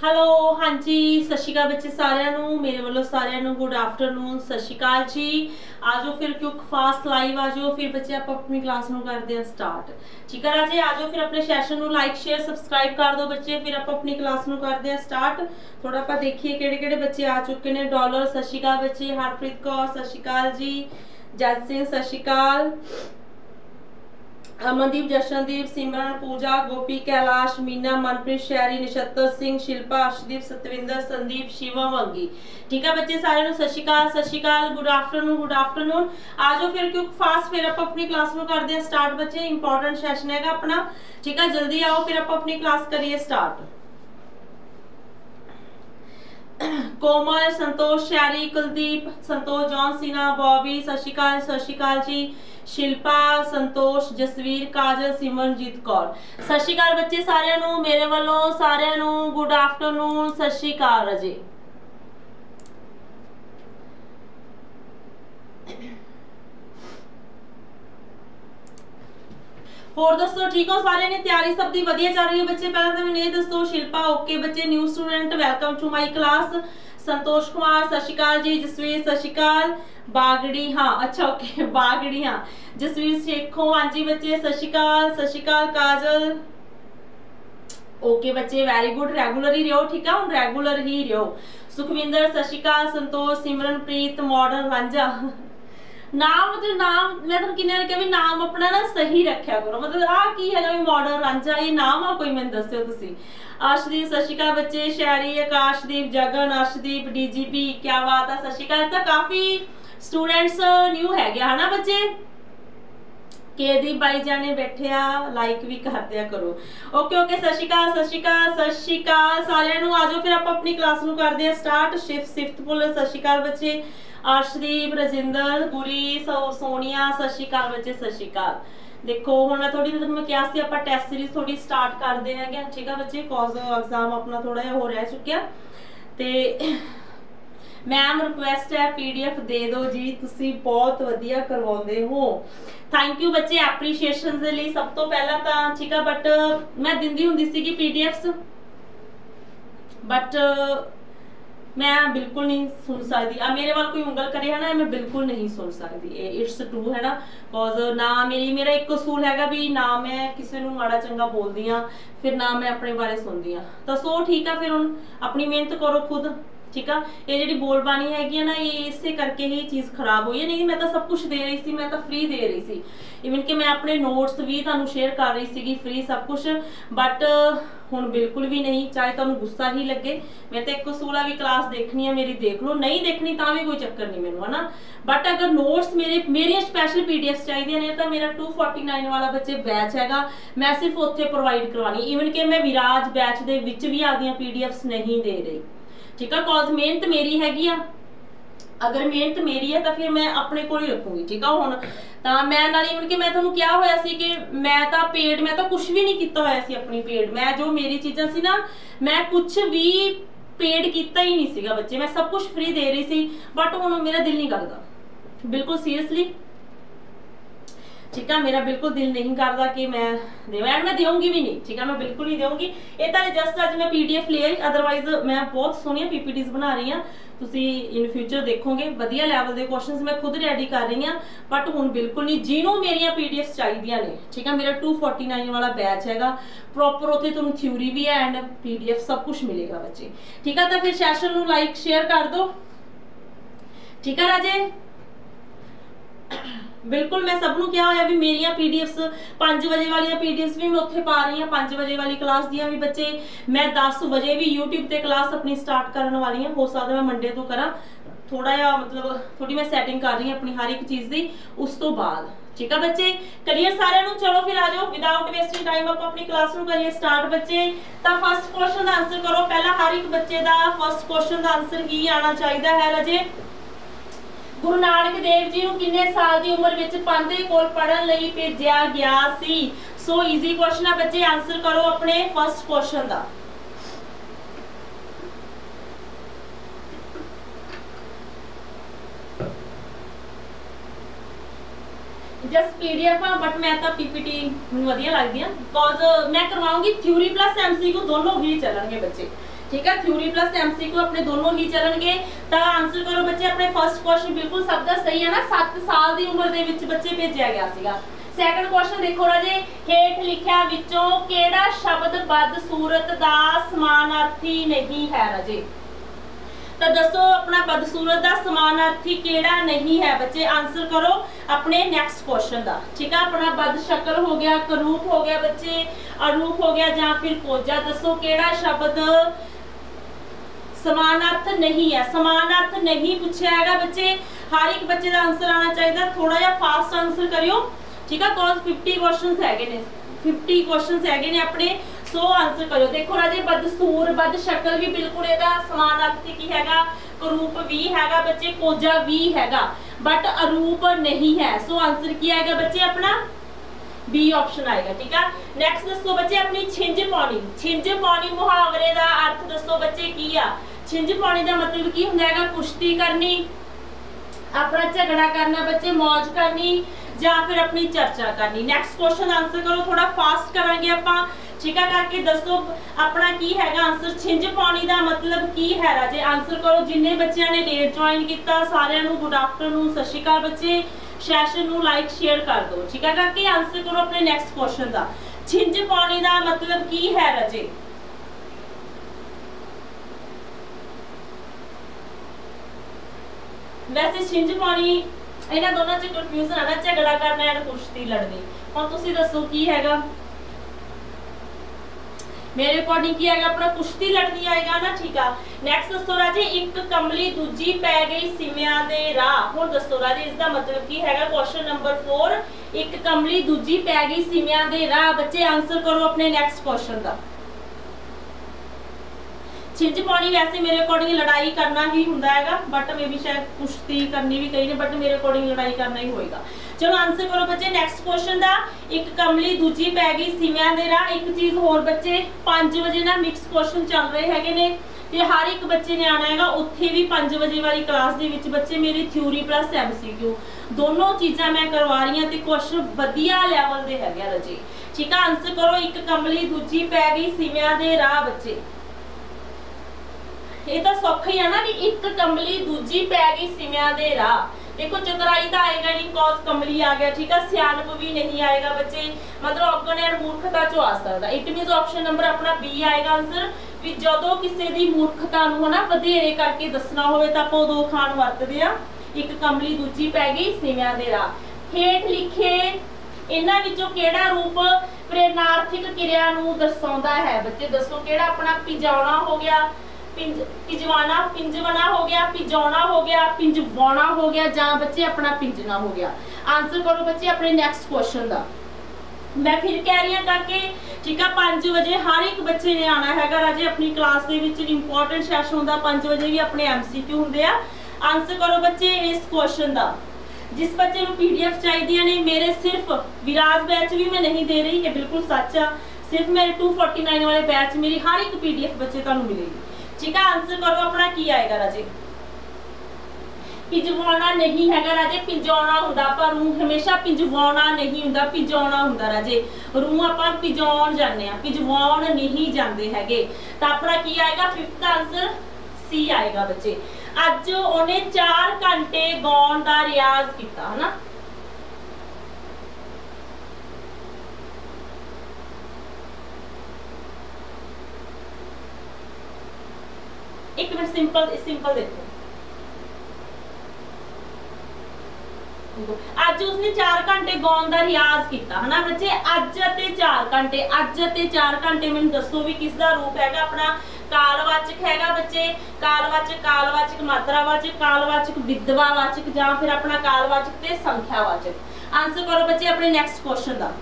Hello हाँ जी सत श्री अकाल बच्चे सारिਆਂ मेरे वालों सारिਆਂ गुड आफ्टरनून सत श्री अकाल जी। आ जाओ फिर क्यों फास्ट लाइव आ जाओ फिर बच्चे आप अपनी क्लास में करते हैं स्टार्ट। ठीक है राजे आ जाओ फिर अपने सैशन में लाइक शेयर सबसक्राइब कर दो बच्चे फिर आप अपनी क्लास में करते हैं स्टार्ट। थोड़ा आप देखिए किहड़े-किहड़े बच्चे आ चुके हैं। डॉलर सत श्री अकाल बच्चे, हरप्रीत कौर सत श्री अकाल जी, जज सिंह सत श्री अकाल, अमनदीप, जशनदीप, सिमरन, पूजा, गोपी, कैलाश, मीना, मनप्रीत, शैरी, निशतर सिंह, शिल्पा, अर्शदीप, सतविंदर, संदीप, शिवम, वंगी। ठीक है बच्चे सारे सत श्री अकाल गुड आफ्टरनून गुड आफ्टरनून। आ जाओ फिर क्यों फास्ट फिर आप अपनी क्लास में करते हैं स्टार्ट बच्चे। इंपॉर्टेंट सैशन है अपना। ठीक है जल्दी आओ फिर आप अपनी क्लास करिए start. Komal, Santosh, Sherry, Kuldeep, Santosh, John Cena, Bobby सत श्री अकाल जी, शिल्पा, संतोष, जसवीर, काजल, सिमरनजीत कौर सत श्री अकाल बच्चे सारिਆਂ मेरे वालों सारिਆਂ गुड आफ्टरनून सत श्री अकाल राजे। होर दसो ठीक हो सारे ने तैयारी सब दी वधिया चल रही है बच्चे। पहले तो मैंने दसो शिल्पा ओके बच्चे, new student welcome to my class. Santosh Kumar सत श्री अकाल जी, जसवीर सत श्री अकाल, बागड़ी हाँ अच्छा ओके बागड़ी हाँ, जसवीर शेखो हाँ जी बच्चे सत श्री अकाल, काजल ओके बच्चे वेरी गुड रेगुलर ही रहो। ठीक है हम रेगुलर ही रहो। सुखविंदर सत श्री अकाल, संतोष, सिमरनप्रीत, मॉडर्न रांझा नाम मतलब नाम मैं तो किन्ने कहा भी नाम अपना ना सही रखा करो। मतलब आ की है मॉडर्न रांझा ये नाम आ कोई मैंने दस्यो तुसी। अर्शदीप सत श्री अकाल बच्चे, शैरी, आकाशदीप, जगन, अर्शदीप, डीजीपी क्या बात है सत श्री अकाल। तो काफी स्टूडेंट्स न्यू है गया है ना बच्चे। केदी भाई जाने बैठे आ लाइक भी कर दिया करो। ओके ओके सत श्री अकाल सारिਆਂ आ जाओ फिर आप अपनी क्लास में करते हैं स्टार्ट। सिफ्त पुल सत श्री अकाल बच्चे, अर्शदीप, रजिंदर, गुरी, सोनिया सत श्री अकाल बच्चे सत श्री अकाल। देखो हुण मैं थोड़ी मैं क्या सी आपां टेस्ट सीरीज थोड़ी स्टार्ट करते हैं। ठीक है बच्चे कॉज एग्जाम अपना थोड़ा जिहा हो रह चुकिया ते मैम रिक्वेस्ट है पीडीएफ दे दो जी, तुसी बहुत वधिया करवाउंदे हो। थैंक यू बच्चे एप्रीशिएशन दे लई सब तो पहला तां। ठीक है बट मैं दिंदी हुंदी सी कि पीडीएफ्स बट मैं बिल्कुल नहीं सुन सकती। मेरे वाल कोई उंगल करे है ना मैं बिल्कुल नहीं सुन सकती। इट्स ट्रू है ना कॉज ना मेरा एक कसूल हैगा भी ना मैं किसी नूं माड़ा चंगा बोलदी हाँ फिर ना मैं अपने बारे सुनदी हाँ। तो सो ठीक है फिर हुण अपनी मेहनत करो खुद। ठीक है ये जी बोलबानी हैगी ना ये इसे करके ही चीज़ खराब हुई है। नहीं मैं तो सब कुछ दे रही थी, मैं तो फ्री दे रही थी। इवन कि मैं अपने नोट्स भी तुहानूं शेयर कर रही थी फ्री सब कुछ बट हुण बिल्कुल भी नहीं। चाहे तुहानूं गुस्सा ही लगे मैं तो एक कसूला भी क्लास देखनी है मेरी देख लो, नहीं देखनी तो भी कोई चक्कर नहीं मैनूं है ना। बट अगर नोट्स मेरिया स्पैशल पीडीएफ चाहिए ने तो मेरा 249 वाला बच्चे बैच हैगा मैं सिर्फ उत्थे प्रोवाइड करवानी। इवन कि मैं विराज बैच दे विच भी आदियां पीडीएफ्स नहीं दे रही। ठीक है कॉज मेहनत मेरी हैगी आ। अगर मेहनत मेरी है तो फिर मैं अपने को ही रखूंगी। ठीक है हुण तां मैं नाल इवन कि मैं तुहानूं क्या होया सी कि मैं तो पेड मैं तो कुछ भी नहीं कीता होया सी अपनी पेड। मैं जो मेरी चीज़ां सी ना मैं कुछ भी पेड कीता ही नहीं सीगा बच्चे, मैं सब कुछ फ्री दे रही सी बट हुण मेरा दिल नहीं करदा बिल्कुल सीरियसली। ठीक है मेरा बिल्कुल दिल नहीं करता कि मैं देवां एंड मैं देऊंगी भी नहीं। ठीक है मैं बिल्कुल नहीं देऊंगी। ये तो जस्ट अज मैं पीडीएफ ले आई अदरवाइज मैं बहुत सोहनिया पीपीटीज बना रही हाँ। तुसी इन फ्यूचर देखोगे वधिया लैवल के क्वेश्चंस मैं खुद रेडी कर रही हाँ बट हुण बिल्कुल नहीं। जिन्हों मेरिया पीडीएफ चाहिए ने ठीक है मेरा 249 वाला बैच हैगा प्रॉपर उत्थे तुहानूं थ्योरी भी है एंड पीडीएफ सब कुछ मिलेगा बच्चे। ठीक है तो फिर सैशन नूं लाइक शेयर कर दो। ठीक है राजे बिल्कुल मैं सबनों क्या होया भी मेरिया पीडीएफ्स 5 बजे वाली पीडीएफ्स भी मैं उत्थे पा रही हाँ। 5 बजे वाली क्लास दियां भी बच्चे मैं 10 बजे भी यूट्यूब ते क्लास अपनी स्टार्ट करने वाली हाँ। हो सकता मैं मंडे तो करा थोड़ा या मतलब थोड़ी मैं सैटिंग कर रही हूँ अपनी हर एक चीज़ की उस तो बाद। ठीक है बच्चे करियर सारे चलो फिर आ जाओ विदाउट वेस्टिंग टाइम आप अपनी क्लास में करिए स्टार्ट बच्चे। तो फर्स्ट क्वेश्चन का आंसर करो पहला हर एक बच्चे का फर्स्ट क्वेश्चन का आंसर ही आना चाहिए है राजे। गुरु नानक देव जी नूं किन्ने साल की उम्र विच पंथ दे कोल पढ़न लई भेजिया गया सी। सो इजी क्वेश्चन है बच्चे आंसर करो अपने फर्स्ट क्वेश्चन का। जस्ट पीडीएफ बट मैं तो पीपीटी वधिया लगदी है बिकॉज मैं करवाऊंगी थ्योरी प्लस एमसीक्यू दोनों ही चलणगे बच्चे। ठीक है, थ्योरी प्लस एमसीक्यू अपने दोनों ही चलणगे। तो आंसर करो बच्चे अपने फर्स्ट क्वेश्चन बिल्कुल सब दा सही है ना, 7 साल की उम्र दे विच बच्चे भेजिया गया सीगा। सैकंड क्वेश्चन देखो राजे, हेठ लिखिया विचों केड़ा शब्द बदसूरत दा समानार्थी नहीं है राजे। तो दसो अपना बदसूरत दा समानार्थी केड़ा नहीं है बच्चे, आंसर करो अपने नेक्स्ट क्वेश्चन दा। ठीक है, अपना बदशक्ल हो गया, करूप हो गया बच्चे, अरूप हो गया या फिर कोजा। दसो केड़ा शब्द समानार्थ नहीं है। समानार्थ नहीं पूछा है बच्चे, हर एक बच्चे का आंसर आना चाहिए, थोड़ा जा फास्ट आंसर करियो। ठीक है, कॉज 50 क्वेश्चंस हैगे ने, 50 क्वेश्चंस हैगे ने अपने, सो आंसर करियो। देखो राजे बदसूर बदशक्ल भी बिल्कुल एदा समानार्थी की हैगा, करूप भी हैगा बच्चे, कोजा भी हैगा, बट अरूप नहीं है। सो आंसर की आएगा बच्चे अपना बी ऑप्शन आएगा। ठीक है, नेक्स्ट दसो बच्चे अपनी छिंज पाउणी। छिंज पाउणी मुहावरे का अर्थ दसो बच्चे की आ। छिंज पाउणी का मतलब की हुंदा हैगा कुश्ती करनी, अपना झगड़ा करना बच्चे, मौज करनी या फिर अपनी चर्चा करनी। नेक्स्ट क्वेश्चन आंसर करो, थोड़ा फास्ट करांगे आपां। ठीक है, करके दसो अपना की हैगा आंसर। छिंज पाउणी का मतलब की है राजे, आंसर करो। जिन्ने बच्चों ने लेट ज्वाइन किया सारिਆਂ ਨੂੰ गुड आफ्टरनून, सत श्री अकाल बच्चे। सैशन ਨੂੰ लाइक शेयर कर दो। ठीक है, करके आंसर करो अपने नेक्स्ट क्वेश्चन का। छिंज पाउणी का मतलब की है राजे, वैसे छिंज पाउणी इन्हां दोनों च कंफ्यूजन है ना, झगड़ा करना या कुश्ती लड़नी। हुण तुसीं दसो की हैगा, मेरे अकॉर्डिंग की आएगा अपना कुश्ती लड़नी आएगा ना। ठीक है, नेक्स्ट दसो राजे, एक कमली दूजी पै गई सिवियां दे राह। हुण दसो राजे इसका मतलब की हैगा, क्वेश्चन नंबर 4, एक कमली दूजी पै गई सिवियां दे राह। बच्चे आंसर करो अपने नेक्स्ट क्वेश्चन का। छिंज पाउणी वैसे मेरे अकॉर्डिंग लड़ाई करना ही हुंदा हैगा, बट मे भी शायद कुश्ती करनी भी कही ने, बट मेरे अकॉर्डिंग लड़ाई करना ही होएगा। चलो आंसर करो बच्चे नेक्स्ट क्वेश्चन का। एक कमली दूजी पै गई सिवियां दे राह। एक चीज होर बच्चे, 5 बजे ना मिक्स क्वेश्चन चल रहे हैगे ने, ते हर एक बच्चे ने आना हैगा। उत्थे भी 5 बजे वाली क्लास दे विच बच्चे मेरी थ्योरी प्लस एमसीक्यू दोनों चीज़ां मैं करवा रही हां, ते क्वेश्चन वधिया लैवल दे हैगे राजे। ठीक है, आंसर करो, एक कमली दूजी पै गई सिवियां दे राह। बच्चे ये तो सौखा ही है ना, भी एक कमली दूजी पै गई सिवियां दे राह। देखो चतुराई तो आएगा नहीं, कॉज कमली आ गया। ठीक है, सियानप भी नहीं आएगा बच्चे, मतलब औगण एंड मूर्खता चो आ सकता। इट मीनस ऑप्शन नंबर अपना बी आएगा आंसर, भी जदों किसी की मूर्खता नूं ना वधेरे करके दसना होवे तां आपां उदों खान वरतदे आ, एक कमली दूजी पै गई सिवियां दे राह। हेठ लिखे इन्हां विचों किहड़ा रूप प्रेरणार्थिक क्रिया नूं दर्शाउंदा है। बच्चे दसो किहड़ा अपना पिजाउणा हो गया, पिंजवाना, पिंजवना हो गया, पिजौना हो गया, पिंजवाना हो गया, जहां बच्चे अपना पिंजना हो गया। आंसर करो बच्चे अपने नेक्स्ट क्वेश्चन का। मैं फिर कह रही हूं ताकि ठीक है 5 बजे हर एक बच्चे ने आना हैगा राजे अपनी क्लास दे विच। इंपॉर्टेंट सैशन होंदा 5 बजे भी अपने एमसीक्यू होंदे आ। आंसर करो बच्चे इस क्वेश्चन का। जिस बच्चे को पीडीएफ चाहिए ने, मेरे सिर्फ विराज बैच भी मैं नहीं दे रही, ये बिल्कुल सच आ, सिर्फ मेरे 249 वाले बैच मेरी हर एक पीडीएफ बच्चे तुहानूं मिलेगी। ठीक है, आंसर करो अपना की आएगा राजे। पिंजवाना नहीं हैगा राजे, पिंजौना हुंदा, पर रूह हमेशा पिंजवाना नहीं हुंदा, पिंजौना हुंदा राजे। रूह आपां पिंजौण जांदे आ, पिंजवाउण नहीं जांदे हैगे। तां अपना की आएगा, 5th आंसर सी आएगा बच्चे। अज उन्हें 4 घंटे गाउण दा रियाज कीता है ना। एक मिनट, सिंपल देखो, अज उसने 4 घंटे गाउण दा रियाज किया है ना बच्चे। अज ते 4 घंटे, अज ते 4 घंटे मैनूं दसो भी किसका रूप हैगा अपना। कालवाचक हैगा बच्चे, कालवाचक, कालवाचक मात्रावाचक, कालवाचक विधवावाचक, या फिर अपना कालवाचक ते संख्यावाचक। आंसर करो बच्चे अपने नेक्स्ट क्वेश्चन का।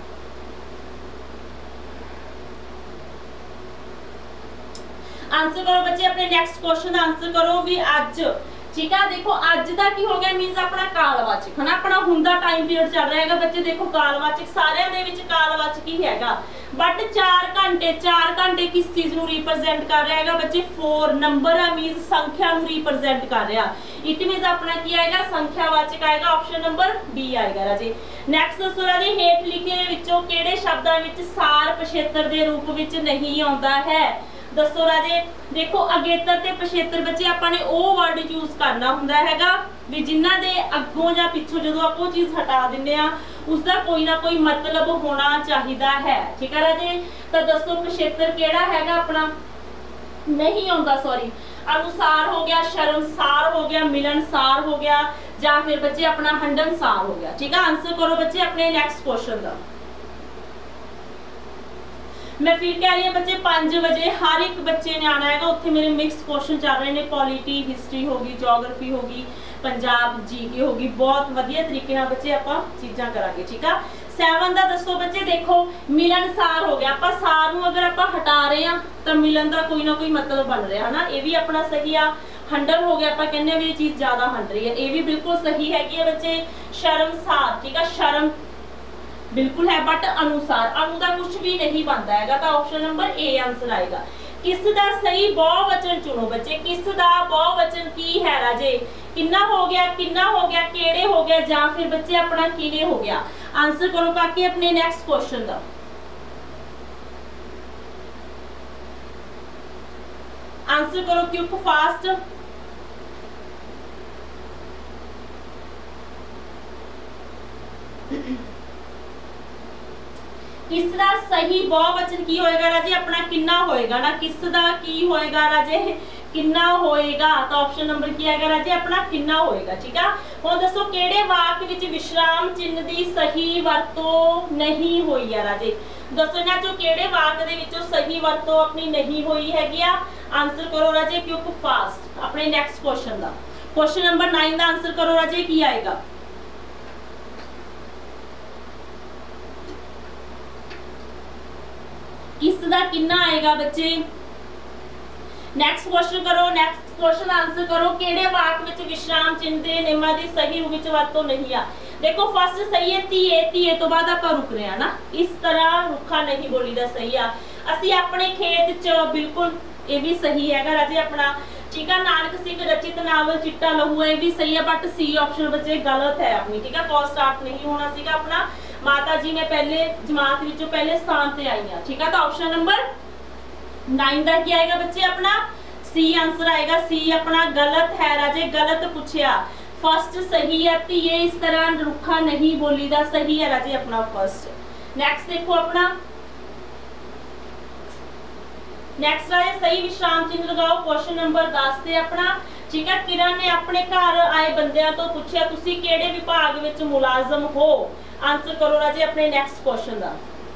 आंसर करो बच्चे अपने नेक्स्ट क्वेश्चन का। आंसर करो भी अज। ठीक है, देखो अज का की हो गया, मीनस अपना कालवाचक है ना, अपना हुंदा टाइम पीरियड चल रहा है बच्चे। देखो कालवाचक सारिਆਂ ਦੇ ਵਿੱਚ कालवाचक ही हैगा, बट 4 घंटे किस चीज ਨੂੰ रिप्रेजेंट कर रहा है बच्चे, 4 नंबर है, मीनस संख्या ਨੂੰ रिप्रेजेंट कर रहा। इट मीनस अपना की आएगा, संख्यावाचक आएगा, ऑप्शन नंबर बी आएगा राजे। नैक्सट दसो राजे, हेठ लिखे विचों किहड़े शब्दां विच सार पिछेतर दे रूप विच नहीं आउंदा है। दसो राजे देखो अगेतर ते पछेतर बच्चे आपां ने वो वर्ड यूज करना हुंदा हैगा भी जिन्हां दे अग्गों जां पिछों जदों आपां वो चीज़ हटा दिंदे आ उसका कोई ना कोई मतलब होना चाहिदा है। ठीक है राजे तो दसो पछेतर किहड़ा हैगा अपना नहीं आउंदा सॉरी अनुसार हो गया, शर्मसार हो गया, मिलनसार हो गया या फिर बच्चे अपना हंडनसार हो गया। ठीक है आंसर करो बच्चे अपने नेक्स्ट क्वेश्चन का। मैं फिर कह रही हूँ बच्चे 5 बजे हर एक बच्चे ने आना है। उत्थे मेरे मिक्स क्वेश्चन चल रहे हैं, पॉलिटी हिस्ट्री होगी, जोग्राफी होगी, पंजाब जीके होगी, बहुत वधिया तरीके नाल बच्चे आपां चीज़ां करांगे। ठीक है 7 का दसो बच्चे देखो मिलनसार हो गया, आपां सार नूं अगर आपां हटा रहे हैं तो मिलन का कोई ना कोई मतलब बन रहा है ना, ये भी अपना सही आ। हंडन हो गया, आपां कहने भी ये चीज़ ज़्यादा हंड रही है, ये भी बिल्कुल सही हैगी है बच्चे। शर्मसार ठीक है शर्म बिल्कुल है बट अनुसार अनु का कुछ भी नहीं बनता है तो ऑप्शन नंबर ए आंसर आएगा। किस दा सही बहुवचन चुनो बच्चे, किस दा बहुवचन की है राजे, किन्ना हो गया, केड़े हो गया या फिर बच्चे अपना किने हो गया। आंसर करो काके अपने नेक्स्ट क्वेश्चन का। आंसर करो क्विक फास्ट। किस दा सही बहुवचन की होएगा राजे अपना किन्ना होएगा ना, किस दा की होएगा राजे किन्ना होएगा तो ऑप्शन नंबर की आएगा राजे अपना किन्ना होएगा। ठीक है हुण दसो किहड़े वाक विच विश्राम चिन्ह दी सही वरतो नहीं होई है राजे, दसो इन्हां चों किहड़े वाक दे विचों सही वरतो अपनी नहीं होई हैगी आ। आंसर करो राजे क्विक फास्ट अपने नेक्स्ट क्वेश्चन दा। क्वेश्चन नंबर 9 का आंसर करो राजे की आएगा। किस दा किन्ना आएगा बच्चे। नेक्स्ट क्वेश्चन करो, नेक्स्ट क्वेश्चन आंसर करो किहड़े वाक विच विश्राम चिन्ह दे नियमां दी सही रूप विच वरतो नहीं आ। देखो फर्स्ट सही है धीए, धीए तो बाद आपां रुक रहे हैं ना, इस तरह रुखा नहीं बोली दा सही आ। असीं अपने खेत च बिल्कुल ये भी सही हैगा राजे अपना। ठीक है नानक सिंह रचित नावल चिट्टा लहू है भी सही है बट सी ऑप्शन बच्चे गलत है अपनी। ठीक है कॉल स्टार्ट नहीं होना सीगा अपना। माता जी मैं पहले जमात विचों पहले स्थान ते आई हां। ठीक है तो ऑप्शन नंबर 9 का क्या आएगा बच्चे अपना सी आंसर आएगा। सी अपना गलत है राजे, गलत पूछया। फर्स्ट सही है धीए इस तरह रुखा नहीं बोली दा सही है राजे अपना फर्स्ट। नेक्स्ट देखो अपना नेक्स्ट आए सही विश्राम चिन्ह लगाओ क्वेश्चन नंबर 10 ते अपना। ठीक है किरण ने अपने घर आए बंदियां तो पूछया तुसी केड़े विभाग विच मुलाजम हो। आंसर करो राजे अपने नेक्स्ट क्वेश्चन दा।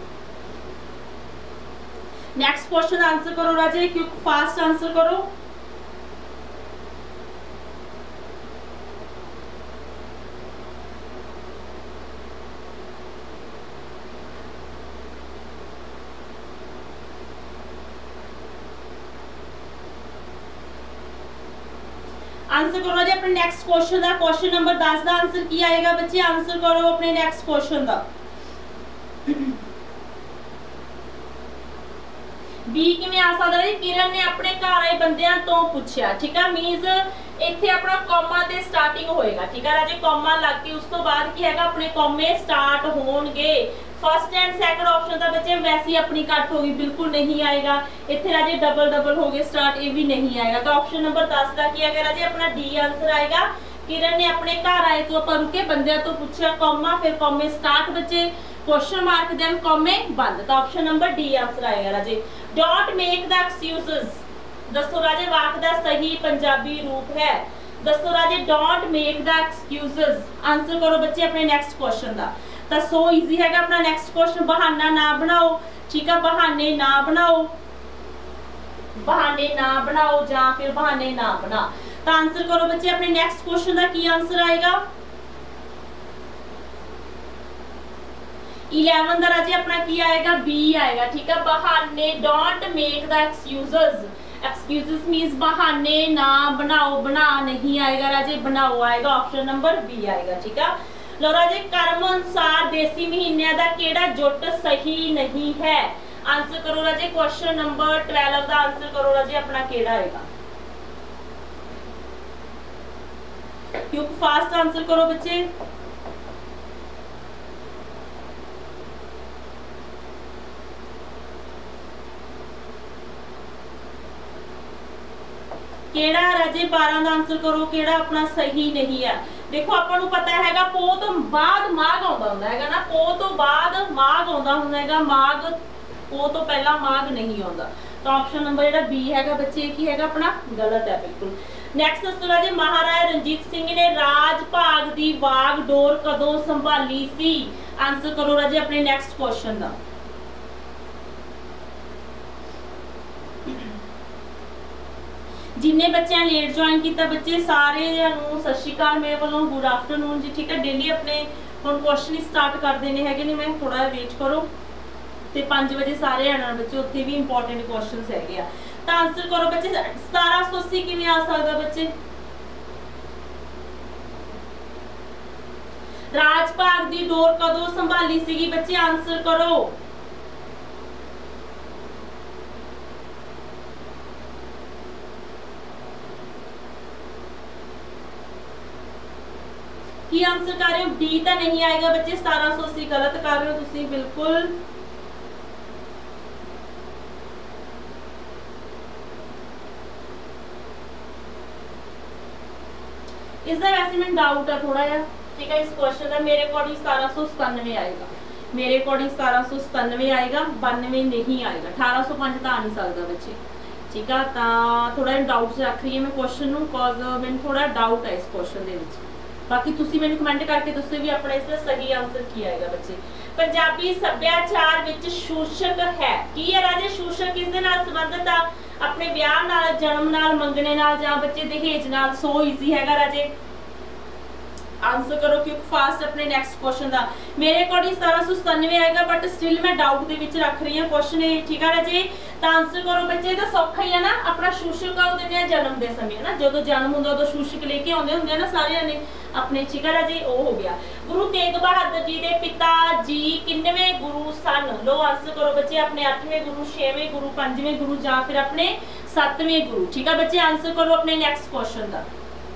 नेक्स्ट क्वेश्चन आंसर करो राजे क्विक फास्ट आंसर करो। आंसर करो जी अपने नेक्स्ट क्वेश्चन का। क्वेश्चन नंबर 10 का आंसर की आएगा बच्चे। आंसर करो अपने नेक्स्ट क्वेश्चन का। बी किवें आ सकदा है किरण ने अपने घर आए बंदियां तो पूछया। ठीक है मींस इत्थे अपना कॉमा ते स्टार्टिंग होएगा। ठीक है राजे कॉमा लग के उस तो बाद की हैगा अपने कॉमे स्टार्ट होणगे। फर्स्ट एंड सेकंड ऑप्शन का बच्चे वैसे ही अपनी कट होगी बिल्कुल नहीं आएगा। इत्थे राजे डबल डबल हो गए स्टार्ट ये भी नहीं आएगा। तो ऑप्शन नंबर 10 का क्या है राजे अपना डी आंसर आएगा। किरण ने अपने घर आए तो अपन रुके बंदियां तो पूछया कॉमा फिर कॉमे स्टार्ट बच्चे क्वेश्चन मार्क देन कॉमे बंद। तो ऑप्शन नंबर डी आंसर आएगा राजे। डोंट मेक द एक्सक्यूजेस दसो राजे वाक दा सही पंजाबी रूप है। दसो राजे don't make the excuses. Answer करो बच्चे अपने नेक्स्ट क्वेश्चन दा। तो सो इजी हैगा अपना नेक्स्ट क्वेश्चन। बहाना ना बनाओ। ठीक है बहाने ना बनाओ, बहाने ना बनाओ या फिर बहाने ना बना। तो आंसर करो बच्चे अपने नेक्स्ट क्वेश्चन का की आंसर आएगा। 11 का राजे अपना की आएगा बी आएगा। ठीक है बहाने don't make the excuses. Excuses means बहाने ना बनाओ, बना नहीं आएगा राजे बनाओ आएगा। ऑप्शन नंबर बी आएगा। ठीक है लो राजे कर्म अनुसार देसी महीने का केड़ा जुट सही नहीं है। आंसर करो राजे क्वेश्चन नंबर 12 का आंसर करो राजे अपना केड़ा आएगा। क्योंकि फास्ट आंसर करो बच्चे। केड़ा राजे 12 का आंसर करो केड़ा अपना सही नहीं है। देखो अपन नूं पता हैगा पो तो बाद माघ आउंदा हुंदा हैगा ना, पो तो बाद माघ आउंदा हुंदा हैगा, माघ पो तो पहला माघ नहीं आउंदा। तो ऑप्शन नंबर जेड़ा बी हैगा बच्चे की हैगा अपना गलत है बिल्कुल। नैक्सट दसो राजे महाराजा रणजीत सिंह ने राज भाग दी वागडोर कदों संभाली सी। आंसर करो राजे अपने नैक्सट क्वेश्चन दा। जिन्हें बच्चे लेट ज्वाइन किया बच्चे सारे सत श्री अकाल मेरे वालों गुड आफ्टरनून जी। ठीक है डेली अपने हम क्वेश्चन स्टार्ट कर देने हैं ने, मैं थोड़ा वेट करो तो 5 बजे सारे आना बच्चे, उत्थे भी इंपॉर्टेंट क्वेश्चन है। तो आंसर करो बच्चे 1780 किवें आ सकदा बच्चे। राज भाग दी डोर कदों संभाली सीगी बच्चे, आंसर करो। की आंसर कर रहे हो? डी तो नहीं आएगा बच्चे, 1780 गलत कर रहे हो तुसी बिल्कुल। इसका वैसे मैं डाउट है थोड़ा या, ठीक है, इस क्वेश्चन का मेरे अकॉर्डिंग 1797 आएगा, मेरे अकॉर्डिंग 1797 आएगा, 92 नहीं आएगा, 1805 तो आ नहीं सकता बच्चे। ठीक है, तो थोड़ा डाउट रख रही है मैं क्वेश्चन नूं, बिकॉज मैंने थोड़ा डाउट है इस क्वेश्चन दे विच। बाकी तुसी मैंने कमेंट करके दसो भी अपना इसका सही आंसर की आएगा बच्चे। पंजाबी सभ्याचार विच शीर्षक है की है राजे? शीर्षक किस दे नाल संबंधित आ? अपने ब्याह नाल, जन्म नाल, मंगने नाल जां बच्चे दहेज नाल। सो ईजी हैगा राजे, आंसर करो क्योंकि फास्ट अपने नेक्स्ट क्वेश्चन दा। मेरे अकॉर्डिंग 1797 आएगा, बट स्टिल मैं डाउट दे विच रख रही हूं क्वेश्चन ये। ठीक है राजे, तो आंसर करो बच्चे। तो सौखा ही है ना, अपना शीर्षक कदों दिंदे आ? जन्म दे समय ना, जदों जन्म हुंदा उदों शीर्षक लेके आउंदे हुंदे ना सारे ने अपने। ठीक है राजे, ओ हो गया। गुरु तेग बहादुर जी दे पिता जी किन्नवें गुरु सन? लो आंसर करो बच्चे अपने 8वें गुरु, 6वें गुरु, 5वें गुरु या फिर अपने 7वें गुरु। ठीक है बच्चे, आंसर करो अपने नेक्स्ट क्वेश्चन दा।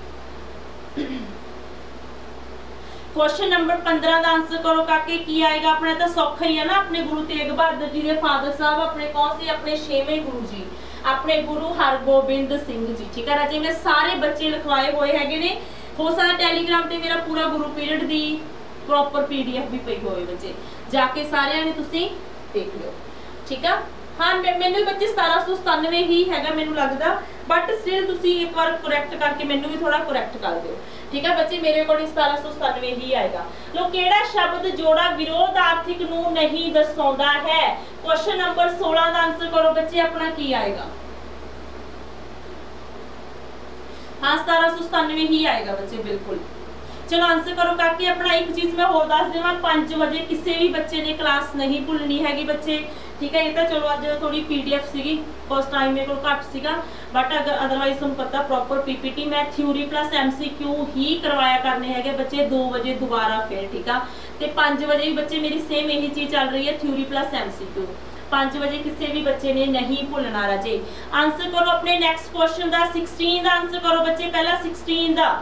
क्वेश्चन नंबर 15 का आंसर करो काके की आएगा अपना? तो सौखा ही है ना, अपने गुरु तेग बहादुर जी के फादर साहब अपने कौन से? अपने 6वें गुरु जी, अपने गुरु हरगोबिंद सिंह जी। ठीक है राजे, मैं सारे बच्चे लिखवाए हुए हैगे ने, हो सकता टैलीग्राम पे मेरा पूरा गुरु पीरियड दी प्रॉपर PDF भी पई होए बच्चे, जाके सारे ने तुसी देख लियो। ठीक है, हाँ मैनू बच्चे 1797 ही हैगा मैनू लगदा, बट स्टिल तुसी एक बार करैक्ट करके मैनू भी थोड़ा करैक्ट कर दियो। ठीक है बच्चे, मेरे अकॉर्डिंग 1797 ही आएगा। लो केड़ा शब्द जोड़ा विरोधार्थिक नू नहीं दर्शाउंदा है? क्वेश्चन नंबर 16 का आंसर करो बच्चे अपना की आएगा? हाँ 1797 ही आएगा बच्चे बिल्कुल। चलो आंसर करो काकी अपना। एक चीज मैं होर दस देवां, 5 बजे किसी भी बच्चे ने क्लास नहीं भुलनी हैगी बच्चे। ठीक है, ये तो चलो अज थोड़ी PDF सीगी, फर्स्ट टाइम मेरे को घट सीगा, बट अगर अदरवाइज तुम पता प्रॉपर PPT मैं थ्योरी प्लस MCQ ही करवाया करने हैगे बच्चे 2 बजे दोबारा फिर। ठीक है, तो 5 बजे भी बच्चे मेरी सेम यही चीज चल रही है, थ्योरी प्लस MCQ। 5 बजे किसी भी बच्चे ने नहीं भुलना राजे। आंसर करो अपने नेक्स्ट क्वेश्चन का। 16 का आंसर करो बच्चे, पहला 16 का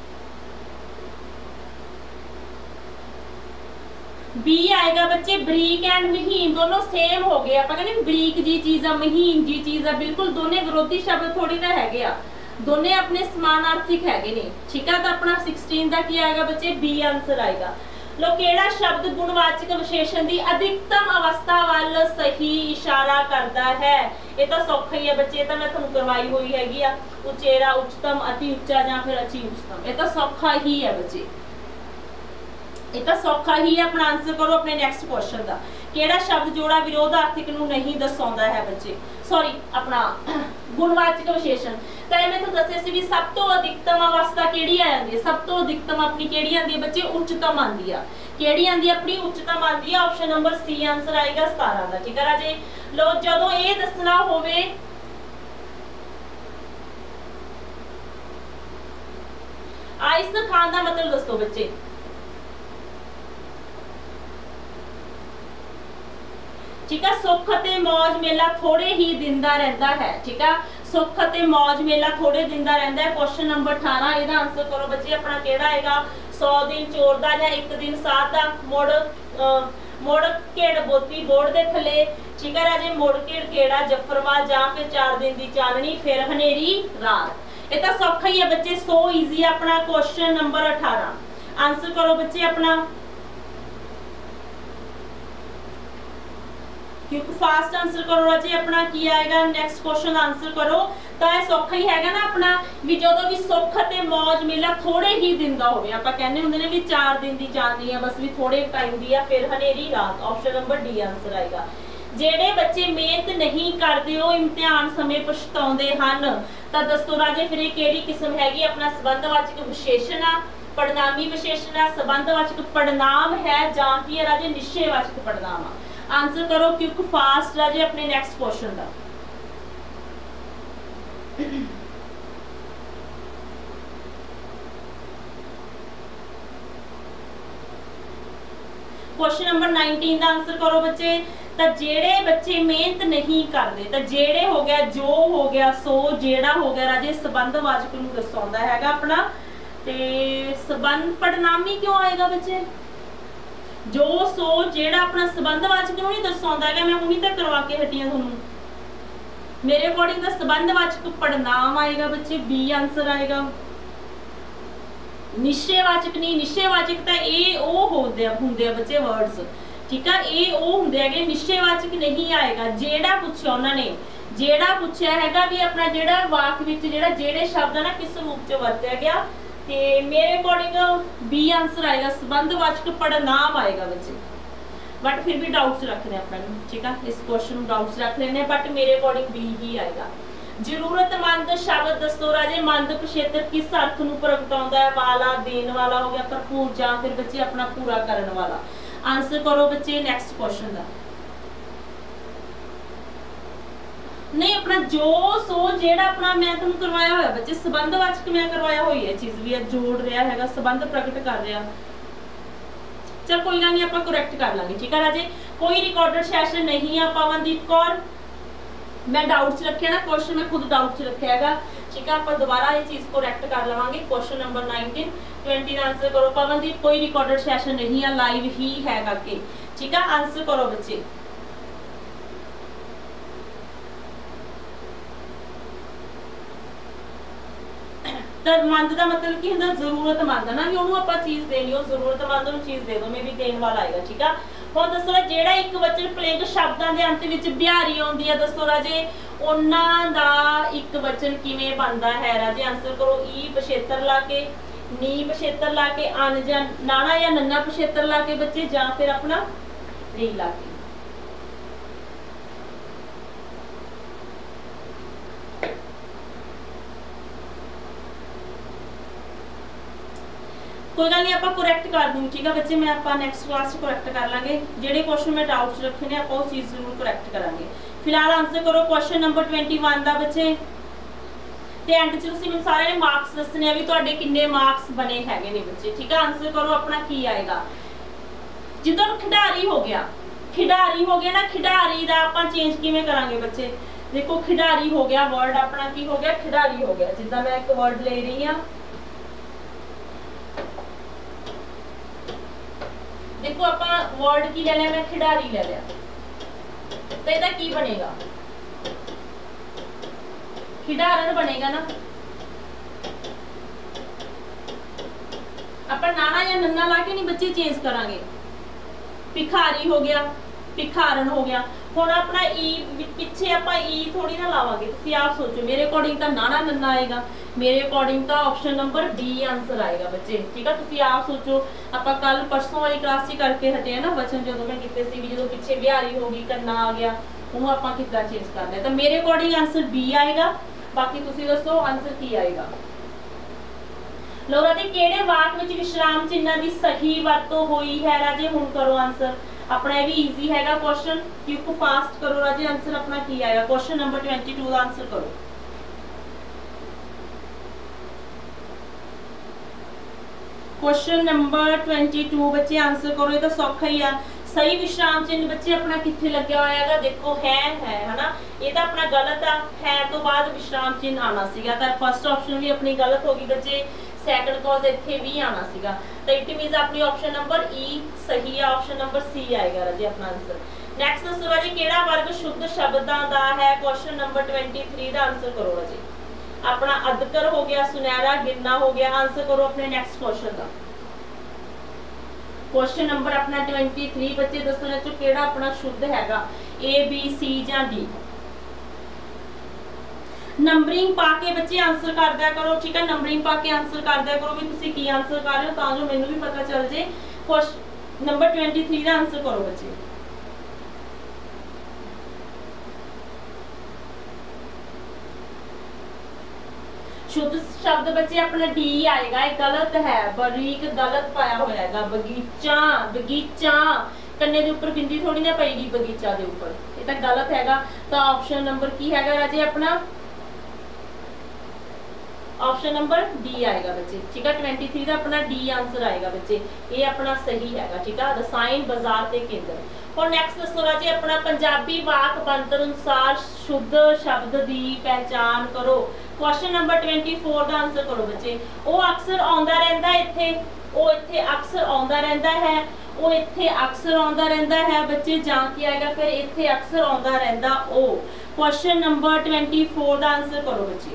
बी आएगा बच्चे। बरीक एंड महीन दोनों सेम हो गए, आप कहते बरीक जी चीज है, महीन जी चीज है, बिल्कुल दोने विरोधी शब्द थोड़ी ना हैगे आ, दोने अपने समानार्थिक हैगे ने। ठीक है, तो अपना 16 का की आएगा बच्चे? बी आंसर आएगा। लो केड़ा शब्द गुणवाचक विशेषण की अधिकतम अवस्था वाल सही इशारा करता है? ये तो सौखा ही है बच्चे, ये तो मैं तुहानू करवाई हुई हैगी आ, उचेरा, उच्चतम, अति उच्चा या फिर अति उच्चतम। ये तो सौखा ही है बच्चे, ये तो सौखा ही है। अपना आंसर करो अपने नेक्स्ट क्वेश्चन का। केड़ा शब्द जोड़ा विरोधार्थिक नू नहीं दर्शाउंदा है बच्चे? सॉरी अपना गुणवाचक विशेषण। तो मैं तो दस्सिया सी भी सब तो अधिकतम अवस्था केड़ी आ जांदी है? सब तो अधिकतम अपनी केड़ी आंदी है बच्चे? उच्चतम आंदी है। केड़ी आंदी है अपनी? उच्चतम आंदी है। ऑप्शन नंबर सी आंसर आएगा 17 का। ठीक है राजे, लो जदों ये दसना होवे आइस खान का मतलब दसो बच्चे। ठीक है, सुख ते मौज मेला थोड़े ही दिन दा रहिंदा है। ठीक है, सुख ते मौज मेला थोड़े दिन दा रहिंदा है। क्वेश्चन नंबर 18 ਇਹਦਾ आंसर करो बच्चे अपना केड़ा आएगा? 100 दिन चोर दा या 1 दिन साथ दा? मुड़ केड़ बोती बोड़ दे थले। ठीक है राजे, मुड़ केड़ केड़ा जफरवाल या फिर 4 दिन दी चांदनी फिर हनेरी रात। ये तो सौखा ही है बच्चे, सो इजी है अपना क्वेश्चन नंबर 18। आंसर करो बच्चे अपना, क्योंकि फास्ट आंसर करो राजे अपना की आएगा। नेक्स्ट क्वेश्चन आंसर करो। तो यह सौखा ही हैगा ना अपना भी जो भी सुख ते मौज मेला थोड़े ही दिन का होवे, आपां कहने हुंदे ने भी 4 दिन की चांदनी है, बस भी थोड़े टाइम दी है, फिर हनेरी रात। ऑप्शन नंबर डी आंसर आएगा। जेड़े बच्चे मेहनत नहीं करते वो इम्तिहान समय पछताउंदे हन, तो दसो राजे फिर किहड़ी किस्म हैगी? अपना संबंधवाचक विशेषण आ, पड़नामी विशेषण आ, संबंधवाचक पड़नाम है, जां की है राजे निश्चयवाचक पड़नाम आ। आंसर करो क्योंकि फास्ट राजे अपने नेक्स्ट क्वेश्चन का। क्वेश्चन नंबर 19 का आंसर करो बच्चे। तो जेड़े बच्चे मेहनत नहीं करते, तो जेड़े हो गया, जो हो गया, सो जेड़ा हो गया राजे संबंधवाचक नूं दर्शाउंदा हैगा अपना। ते संबंध पड़नामी क्यों आएगा बच्चे? जो सो जेड़ा अपना संबंधवाचक नूं नहीं दर्शाउंदा हैगा, मैं उन्हीं तक करवा के हटी हां तुहानूं। मेरे अकॉर्डिंग दा संबंधवाचक पड़नाम आएगा बच्चे, बी आंसर आएगा। निश्चयवाचक नहीं, निश्चयवाचक तो ये होंदे बच्चे वर्ड्स, ठीक है, ये वो होंदे हैगे, निश्चयवाचक नहीं आएगा। जेड़ा पूछा उन्होंने, जेड़ा पूछा हैगा भी अपना जेड़ा वाक विच जेड़े शब्द है ना किस रूप च वरत्या गया, ते मेरे अकॉर्डिंग बी आंसर आएगा, संबंधवाचक पड़नाम आएगा बच्चे। बट फिर भी डाउट्स रखने अपने, ठीक है, इस क्वेश्चन डाउट्स रख लेने, बट मेरे अकॉर्डिंग बी ही आएगा। जरूरतमंद शब्द दसो राजे, मंद पिछेतर किस अर्थ नूं प्रगटाउंदा है? वाला, देन वाला हो गया, भरपूर, जां फिर बच्चे अपना पूरा करन वाला। आंसर करो बच्चे नेक्स्ट क्वेश्चन का। नहीं अपना जो सो जेड़ा अपना मैं तुम करवाया होया बच्चे, संबंधवाचक मैं करवाया हुई है चीज भी है, जोड़ रहा है, संबंध प्रकट कर रहा। चल कोई गल नहीं, आप करैक्ट कर लांगे, ठीक है राजे। कोई रिकॉर्डेड सेशन नहीं है। पवनदीप कौर, मैं डाउट्स रखे ना, क्वेश्चन मैं खुद डाउट्स रखा है, ठीक है, आप दोबारा ये चीज को करेक्ट कर लवांगे। क्वेश्चन नंबर 19 20 आंसर करो। पवनदीप कोई रिकॉर्डेड सेशन नहीं है, लाइव ही है करके, ठीक है, आंसर करो बच्चे। तो मंद का मतलब की होंदा जरूरतमंद है ना, भी उन्होंने आप चीज देनी, वो जरूरतमंद नूं चीज दे दो, मे भी देने वाला आएगा, ठीक है। हुण दसो जेड़ा एक वचन पुलिंग शब्दां दे अंत विच बिहारी आउंदी है, दसो राजे उन्हां दा एक वचन किवें बनदा है राजे? आंसर करो ई पछेतर ला के, नी पछेतर ला के, अन जां नाना या नन्ना पछेतर ला के बच्चे, जां फिर अपना री ला के। कोई गल नहीं, आप करैक्ट कर दूंगी, ठीक है बच्चे, मैं आप नैक्सट क्लास करैक्ट कर लाँगे। जेडे क्वेश्चन में डाउट्स रखे ने आप उस चीज़ जरूर करैक्ट करांगे। फिलहाल आंसर करो क्वेश्चन नंबर 21 का बच्चे। ते एंड च तुसीं मैनूं सारे मार्क्स दसने आ भी तुहाडे किन्ने मार्क्स बने हैगे ने बच्चे, ठीक है। आंसर करो अपना की आएगा। जिद्दां खिडारी हो गया, खिडारी हो गया ना, खिडारी दा आपां चेंज किवें करांगे बच्चे? देखो खिडारी हो गया, वर्ड अपना की हो गया? खिडारी हो गया। जिद्दां मैं एक वर्ड ले रही हाँ, देखो अपना वर्ड की ले लिया, मैं खिडारी ले लिया, तो इसका की बनेगा? खिडारन बनेगा ना। अपन नाना या नन्ना ला के नहीं बच्चे चेंज करांगे। भिखारी हो गया, भिखारन हो गया। हुण अपना ई पिछे आपां ई थोड़ी ना लावांगे, तुसीं आप सोचो। मेरे अकॉर्डिंग तो नाना नन्ना आएगा, मेरे अकॉर्डिंग तो ऑप्शन नंबर बी आंसर आएगा बच्चे, ठीक है। तुसीं आप सोचो, आपां कल परसों वाली क्लास च करके हटे हैं ना वचन, जो मैं कीते सी भी, जो पिछे बिहारी हो गई, कन्ना आ गया, उन्होंने आपां किद्दां चेंज करना है। तो मेरे अकॉर्डिंग आंसर बी आएगा। बाकी तुसीं दसो आंसर की आएगा। लो राजे, किहड़े वाक विच विश्राम चिन्ह की सही वरतों हुई है राजे? हुण करो आंसर अपना, ये भी ईजी हैगा क्वेश्चन, क्योंकि फास्ट करो राजे। आंसर अपना की आएगा? क्वेश्चन नंबर 22 का आंसर करो। क्वेश्चन नंबर 22 बच्चे आंसर करो। ये तो सौखा ही है। सही विश्राम चिन्ह बच्चे अपना कितने लगे हुआ है? देखो है ना, ये तो अपना गलत है तो बाद विश्राम चिन्ह आना सीगा, तो फर्स्ट ऑप्शन भी अपनी गलत होगी बच्चे। सैकंड कॉज इत्थे भी आना सीगा, तो इट मींस अपनी ऑप्शन नंबर ई सही है। ऑप्शन नंबर सी आएगा राजे अपना आंसर। नेक्स्ट दसो राजे, केड़ा वर्ग शुद्ध शब्दां दा है? क्वेश्चन नंबर 23 का आंसर करो राजे। अपना अदकर हो गया, सुनहरा, गिरना हो गया। आंसर करो अपने नेक्स्ट क्वेश्चन का। क्वेश्चन नंबर अपना 23 बच्चे दसो ना चो केड़ा अपना शुद्ध हैगा, ए बी सी या डी। नंबरिंग पा के बच्चे आंसर कर दिया करो, ठीक है, नंबरिंग पा के आंसर कर दिया करो भी तुसी की आंसर कर रहे हो, तां जो मैनू भी पता चल जे। क्वेश्चन नंबर 23 का आंसर करो बच्चे। शुद्ध शब्द बच्चे अपना डी आएगा, गलत है, बारीक गलत पाया होया है। बगीचा, बगीचा कन्ने दे ऊपर बिंदी थोड़ी ना पेगी, बगीचा दे ऊपर, ये तो गलत हैगा। तो ऑप्शन नंबर की हैगा राजे अपना, ऑप्शन नंबर डी आएगा बच्चे, ठीक है। 23 का अपना डी आंसर आएगा बच्चे, ये अपना सही हैगा, ठीक है। रसायन बाजार के केंद्र। और नेक्स्ट दसो राजे अपना पंजाबी वाक बनतर अनुसार शुद्ध शब्द की पहचान करो। क्वेश्चन नंबर 24 का आंसर करो बच्चे। वो अक्सर आंदा रहंदा है इत्थे, वो इत्थे अक्सर आंदा रहंदा है, वो इत्थे अक्सर आंदा रहंदा है बच्चे, जां की आएगा फिर इत्थे अक्सर आंदा रहंदा ओ। क्वेश्चन नंबर 24 का आंसर करो बच्चे।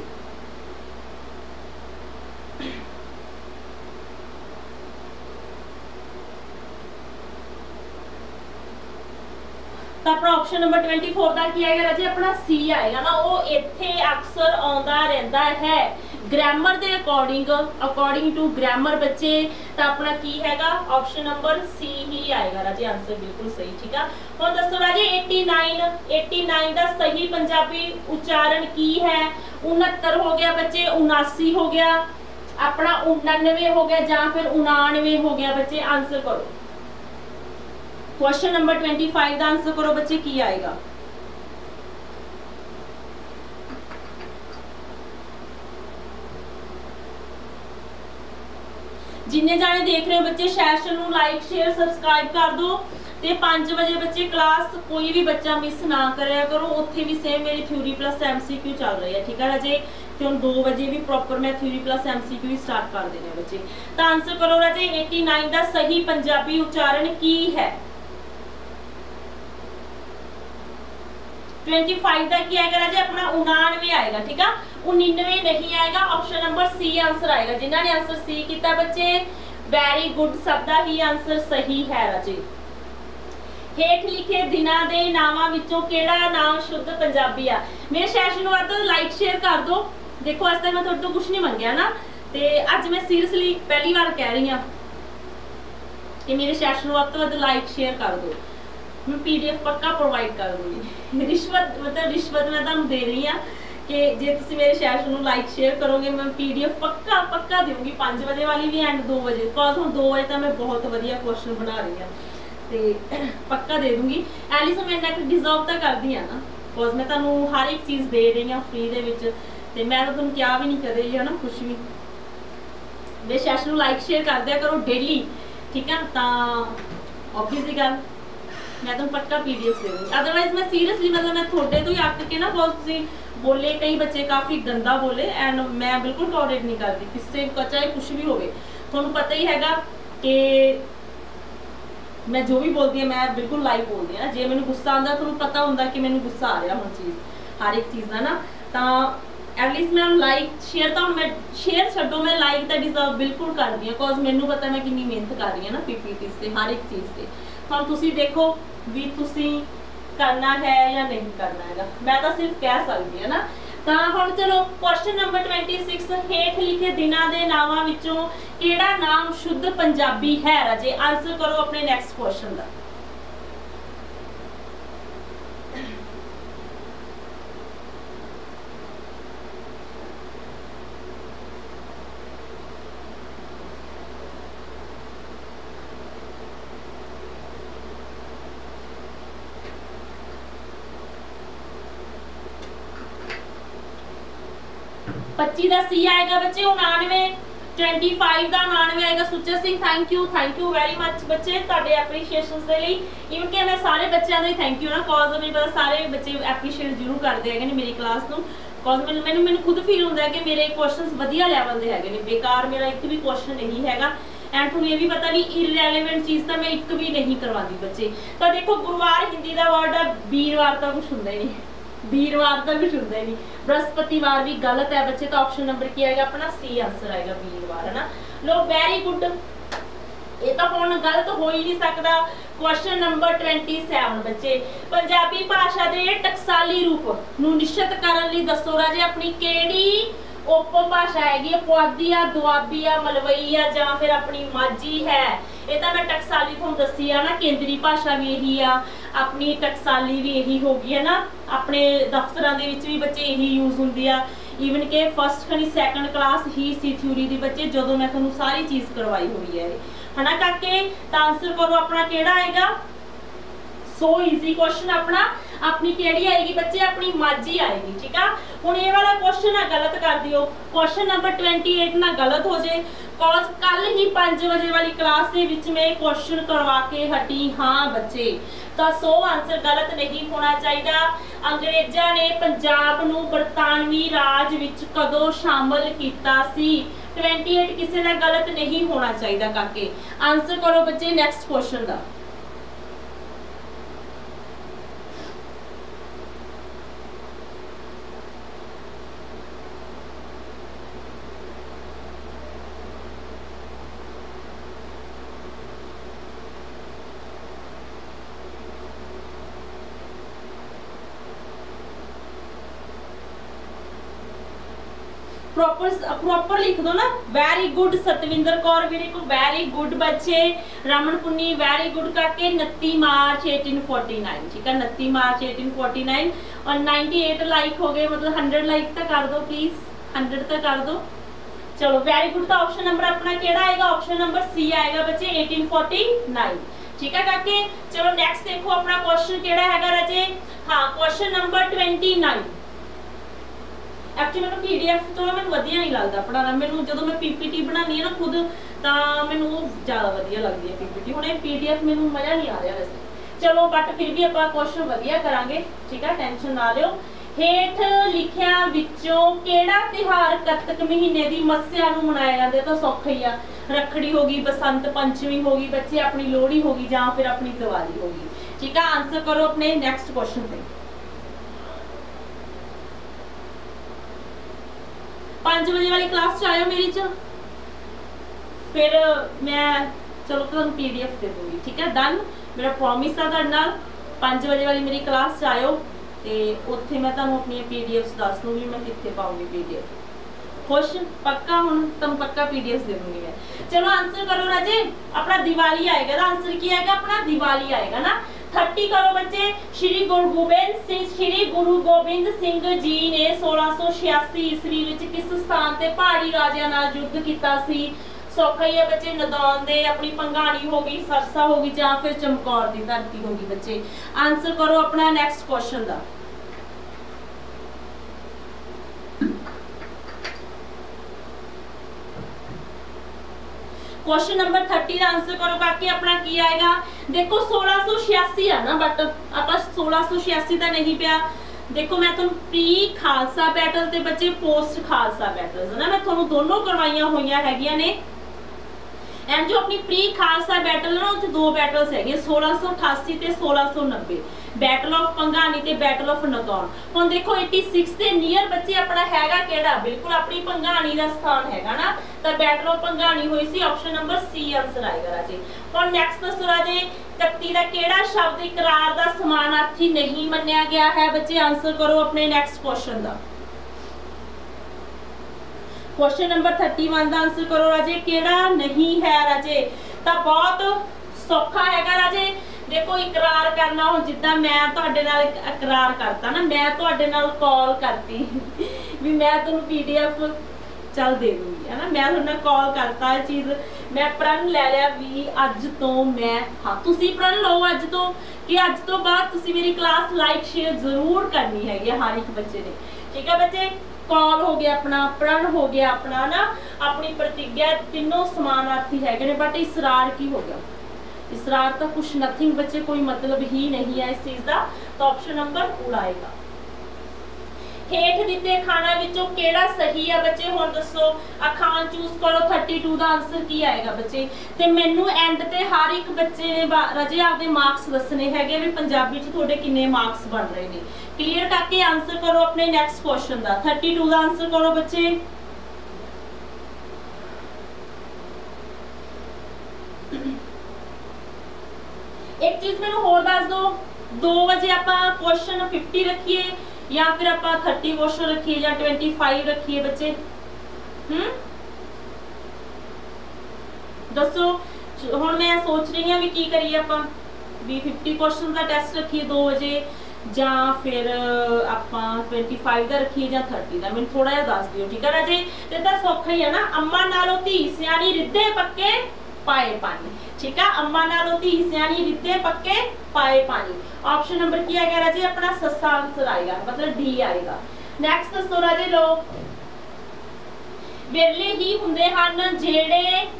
तो अपना ऑप्शन नंबर 24 का की आएगा राजे अपना सी आएगा ना, वो इत्थे अक्सर आंदा रहंदा है। ग्रामर के अकॉर्डिंग, अकॉर्डिंग टू ग्रामर बच्चे, तो अपना की हैगा ऑप्शन नंबर सी ही आएगा राजे, आंसर बिल्कुल सही, ठीक है। हुण दसो राजे 89 का सही पंजाबी उच्चारण की है। 69 हो गया बच्चे, 79 हो गया, अपना 99 हो गया, या फिर 99 हो गया बच्चे। आंसर करो। क्वेश्चन नंबर 25 का आंसर करो बच्चे, की आएगा। जिन्ने जाने देख रहे हो बच्चे सैशन नू लाइक शेयर सब्सक्राइब कर दो। ते 5 बजे बच्चे क्लास कोई भी बच्चा मिस ना करया करो, उत्थे भी सेम मेरी थ्योरी प्लस MCQ चल रही है, ठीक है राजे। तो हम 2 बजे भी प्रॉपर मैं थ्योरी प्लस MCQ स्टार्ट कर देने बच्चे। तो आंसर करो राजे 89 का सही पंजाबी उच्चारण की है। 25 का की आएगा राजे अपना 99 आएगा, ठीक है। 99 नहीं आएगा, ऑप्शन नंबर सी आंसर आएगा। जिन्होंने आंसर सी किया बच्चे वेरी गुड, सबका ही आंसर सही है राजे। हेठ लिखे दिनां दे नावां विचों केड़ा नाम शुद्ध पंजाबी आ। मेरे सैशन नूं वध लाइक शेयर कर दो। देखो अज तक मैं तुहाडे तो कुछ नहीं मंगया ना, ते अज मैं सीरियसली पहली बार कह रही हाँ कि मेरे सैशन नूं वध तो वध लाइक शेयर कर दो। मैं PDF पक्का प्रोवाइड कर दूंगी। रिश्वत मतलब रिश्वत मैं तुहानूं दे रही हाँ कि जे तुसीं मेरे सैशन नूं लाइक शेयर करोगे मैं PDF पक्का दूंगी। 5 बजे वाली भी एंड 2 बजे, बिकॉज हुण 2 बजे तक मैं बहुत वधिया क्वेश्चन बना रही हाँ, तो पक्का दे दूंगी। एटलीस्ट मैं इन्ना डिजर्व तो करदी हाँ ना, बिकॉज मैं तुहानूं हर एक चीज़ दे रही हाँ फ्री दे विच, ते मैं तो तुहानूं क्या भी नहीं कर रही है ना कुछ भी। मेरे सैशन नूं लाइक शेयर कर दिया करो डेली, ठीक है। तो ऑब्वियस ही गल मैं तुम पक्का PDF दे दूँगी। अदरवाइज मैं सीरियसली मतलब मैं थोड़े तो ही अक के ना बहुत बोले, कई बच्चे काफ़ी गंदा बोले एंड मैं बिल्कुल टॉलरेट नहीं करती किसी का, चाहे कुछ भी हो। तुहानूं पता ही हैगा कि मैं जो भी बोलती हूँ मैं बिल्कुल लाइव बोलती हूँ ना। जे मैनूं गुस्सा आंदा तुहानूं पता होंदा कि मैनूं गुस्सा आ रहा हुण चीज़ हर एक चीज़ का ना, तो एटलीस्ट मैं लाइक शेयर तो मैं शेयर छड्डो, मैं लाइक तो डिजर्व बिल्कुल करती हूँ, बिकॉज मैनूं पता मैं कितनी मेहनत कर रही हूँ ना PPT से हर एक चीज़ से। हम तुसी देखो भी तुसी करना है या नहीं करना है, मैं तो सिर्फ कह सकती है ना। तो हुण चलो क्वेश्चन नंबर 26 हेठ लिखे दिनां दे नावां विचों केड़ा नाम शुद्ध पंजाबी है राजे। आंसर करो अपने नेक्स्ट क्वेश्चन का। पच्ची का सी आएगा बच्चे, 99 25 का 99 आएगा। Sucha Singh thank you very much बच्चे तुहाडे एप्रीशिएशन के लिए। इवन कि मैं सारे बच्चों का थैंक यू ना, कॉज मैंने पता सारे बच्चे एप्रीशिएट जरूर करते हैं मेरी क्लास को, कॉज मैंने खुद फील होता है कि मेरे क्वेश्चन वधिया लैवल के है, बेकार मेरा एक भी क्वेश्चन नहीं हैगा। एंड तुहानूं ये भी पता भी इररेलेवेंट चीज़ तो मैं एक भी नहीं करवाती बच्चे। तो देखो गुरुवार हिंदी का वर्ड है, वीरवार तो कुछ होंदा ही नहीं, वीरवार तो कुछ होंगे नहीं, बृहस्पतिवार भी गलत है बच्चे, तो ऑप्शन नंबर की आएगा अपना सी आंसर आएगा वीरवार, है ना। लो वेरी गुड, ये तो हुण गलत हो ही नहीं सकता। क्वेश्चन नंबर 27 बच्चे, पंजाबी भाषा के टकसाली रूप नूं निश्चित करने लई दसो राजे अपनी केड़ी उपभाषा हैगी, पुआधी आ, दुआबी आ, मलवई आ, जां फिर अपनी माझी है। ये तो मैं टकसाली तुहानूं दसी आ ना, केंद्री भाषा भी यही आ, अपनी टकसाली भी यही होगी, है ना। अपने दफ्तरां दे विच भी बच्चे यही यूज हुंदी आ, ईवन के फर्स्ट खनी सैकंड क्लास ही सी थ्योरी दी बच्चे, जदों मैं तुहानूं सारी चीज़ करवाई हुई है, है ना काके। तो आंसर करो अपना केड़ा आएगा, सो इजी क्वेश्चन अपना, अपनी केड़ी आएगी बच्चे, अपनी माझी आएगी, ठीक है। हुण ये वाला क्वेश्चन ना गलत कर दियो, क्वेश्चन नंबर 28 ना गलत हो जाए, कॉज कल ही 5 बजे वाली क्लास के विच में क्वेश्चन करवा के हटी हाँ बच्चे, तो सो आंसर गलत नहीं होना चाहिए। अंग्रेज़ां ने पंजाब नूं बरतानवी राज विच कदों शामिल कीता सी, 28 किसी का गलत नहीं होना चाहिए काके। आंसर करो बच्चे नैक्सट क्वेश्चन का। प्रॉपर लिख दो ना, वेरी गुड सतविंदर कौर वीरे को, वेरी गुड बच्चे। रमन पुन्नी वेरी गुड काके, 29 मार्च 1849, ठीक है 29 मार्च 1849 और 98 लाइक हो गए, मतलब 100 लाइक तक कर दो प्लीज, 100 तक कर दो। चलो वेरी गुड, तो ऑप्शन नंबर अपना केड़ा आएगा, ऑप्शन नंबर सी आएगा बच्चे 1849, ठीक है काके। चलो नेक्स्ट देखो अपना क्वेश्चन केड़ा हैगा राजे, हाँ क्वेश्चन नंबर 29। एक्चुअली मैं पीडीएफ तो मैं वधिया नहीं लगता पढ़ाना, मैं जो मैं पीपीटी बनानी है ना खुद, तो मैं ज़्यादा वधिया लगती है पीपीटी। हुणे पीडीएफ मैं मज़ा नहीं आ रहा वैसे, चलो बट फिर भी आप क्वेश्चन वधिया करांगे, ठीक है टेंशन ना लियो। हेठ लिखिया विचों केड़ा तिहार कत्तक महीने की मस्या नूं मनाया जाता है, तो सौखा ही आ, रखड़ी होगी, बसंत पंचमी होगी बच्चे, अपनी लोहड़ी होगी, जां फिर अपनी दिवाली होगी, ठीक है। आंसर करो अपने नैक्सट क्वेश्चन पे। 5 बजे वाली क्लास आयो मेरी च, फिर मैं चलो तुहानूं पीडीएफ दे दूंगी, ठीक है डन, मेरा प्रॉमिस है तुहाडे नाल। 5 बजे वाली मेरी क्लास आयो ते उत्थे मैं तुहानूं अपनी पीडीएफ दस दूंगी, मैं कित्थे पाऊंगी पीडीएफ, खुश पक्का, हुण तुहानूं पक्का पीडीएफ दे दूंगी मैं। चलो आंसर करो राजे, अपना दिवाली आएगा, आंसर की आएगा अपना दिवाली आएगा ना। 30 करो बच्चे, श्री गुरु गोबिंद सिंह जी ने 1686 ईस्वी विच किस स्थान ते पहाड़ी राजियां नाल युद्ध कीता सी, सौखा ही है बच्चे, नदौन दे, अपनी भंगाणी होगी, सरसा होगी, जां फिर चमकौर दी धरती होगी बच्चे। आंसर करो अपना नैक्सट क्वेश्चन दा। क्वेश्चन नंबर 30 का आंसर करो काके, अपना की आएगा, देखो 1686 है ना, बट आप 1686 का नहीं पिया, देखो मैं तुम प्री खालसा बैटल ते बच्चे पोस्ट खालसा बैटल्स है ना, मैं तुहानूं दोनों करवाइयां होईयां हैगियां ने। एंड जो अपनी प्री खालसा बैटल है ना, उत्थे 2 बैटल्स है 1688 ते 1690, बैटल ऑफ भंगाणी ते बैटल ऑफ नदौन। हुण देखो 86 के नियर बच्चे अपना हैगा केड़ा, बिल्कुल अपनी भंगाणी का स्थान हैगा ना, तो बैटल ऑफ भंगाणी हुई सी, ऑप्शन नंबर सी आंसर आएगा राजे। हुण नेक्स्ट दसो राजे, 31 का केड़ा शब्द इकरार का समानार्थी नहीं मन्निया गया है बच्चे, आंसर करो अपने नेक्स्ट क्वेश्चन का। क्वेश्चन नंबर 31 का आंसर करो राजे, केड़ा नहीं है राजे, तो बहुत सौखा हैगा राजे। देखो इकरार करना, हो जिद्दां मैं तुहाडे नाल इकरार करता ना, मैं तुहाडे नाल कॉल करती भी मैं तुहानूं पीडीएफ चल दे दूंगी, है ना, मैं तुहाडे नाल कॉल करता, ये चीज़ मैं प्रण ले लिया भी अज तो मैं, हाँ तुसी प्रण लो अज तो, कि अज तो बाद तुसी मेरी क्लास लाइक शेयर जरूर करनी है हर एक बच्चे ने, ठीक है बच्चे। कॉल हो गया अपना, प्रण हो गया अपना ना, अपनी प्रतिज्ञा, तीनों समानार्थी है, बट इसरार की हो गया, इसरार तो कुछ नथिंग बच्चे, कोई मतलब ही नहीं है इस चीज का, तो ऑप्शन नंबर उड़ाएगा। हेठ दिते खाना विचों केड़ा सही है बच्चे हुण दसो। आ खान चूज करो 32 दा आंसर की आएगा बच्चे। ते मैनू एंड ते हर एक बच्चे ने राजे आपदे मार्क्स दसने हैगे भी पंजाबी च तुहाडे किन्ने मार्क्स बन रहे ने। क्लीयर करके आंसर करो अपने नेक्स्ट क्वेश्चन दा। 32 दा आंसर करो बच्चे। एक चीज मैनू होर दस दो, 2 बजे आपां क्वेश्चन 50 रखिए या फिर आप 30 क्वेश्चन रखिए या 25 रखिए बच्चे। दसो हुण मैं सोच रही हूँ भी की करिए आपां भी 50 क्वेश्चन का टेस्ट रखिए 2 बजे या फिर आपां 25 का रखिए या 30 का। मैनूं थोड़ा जिहा दस दिओ ठीक है राजे। ते तां सौखा ही है ना। अम्मा नालों धी सियाणी रिद्धे पक्के पाए पानी। ठीक है, अम्मा नालों धी सियाणी रिद्धे पक्के पाए पानी। ऑप्शन नंबर की आएगा राजे अपना सस्ता आंसर आएगा, मतलब डी आएगा। नेक्स्ट दसो राजे लो, विरले ही हुंदे हन जेड़े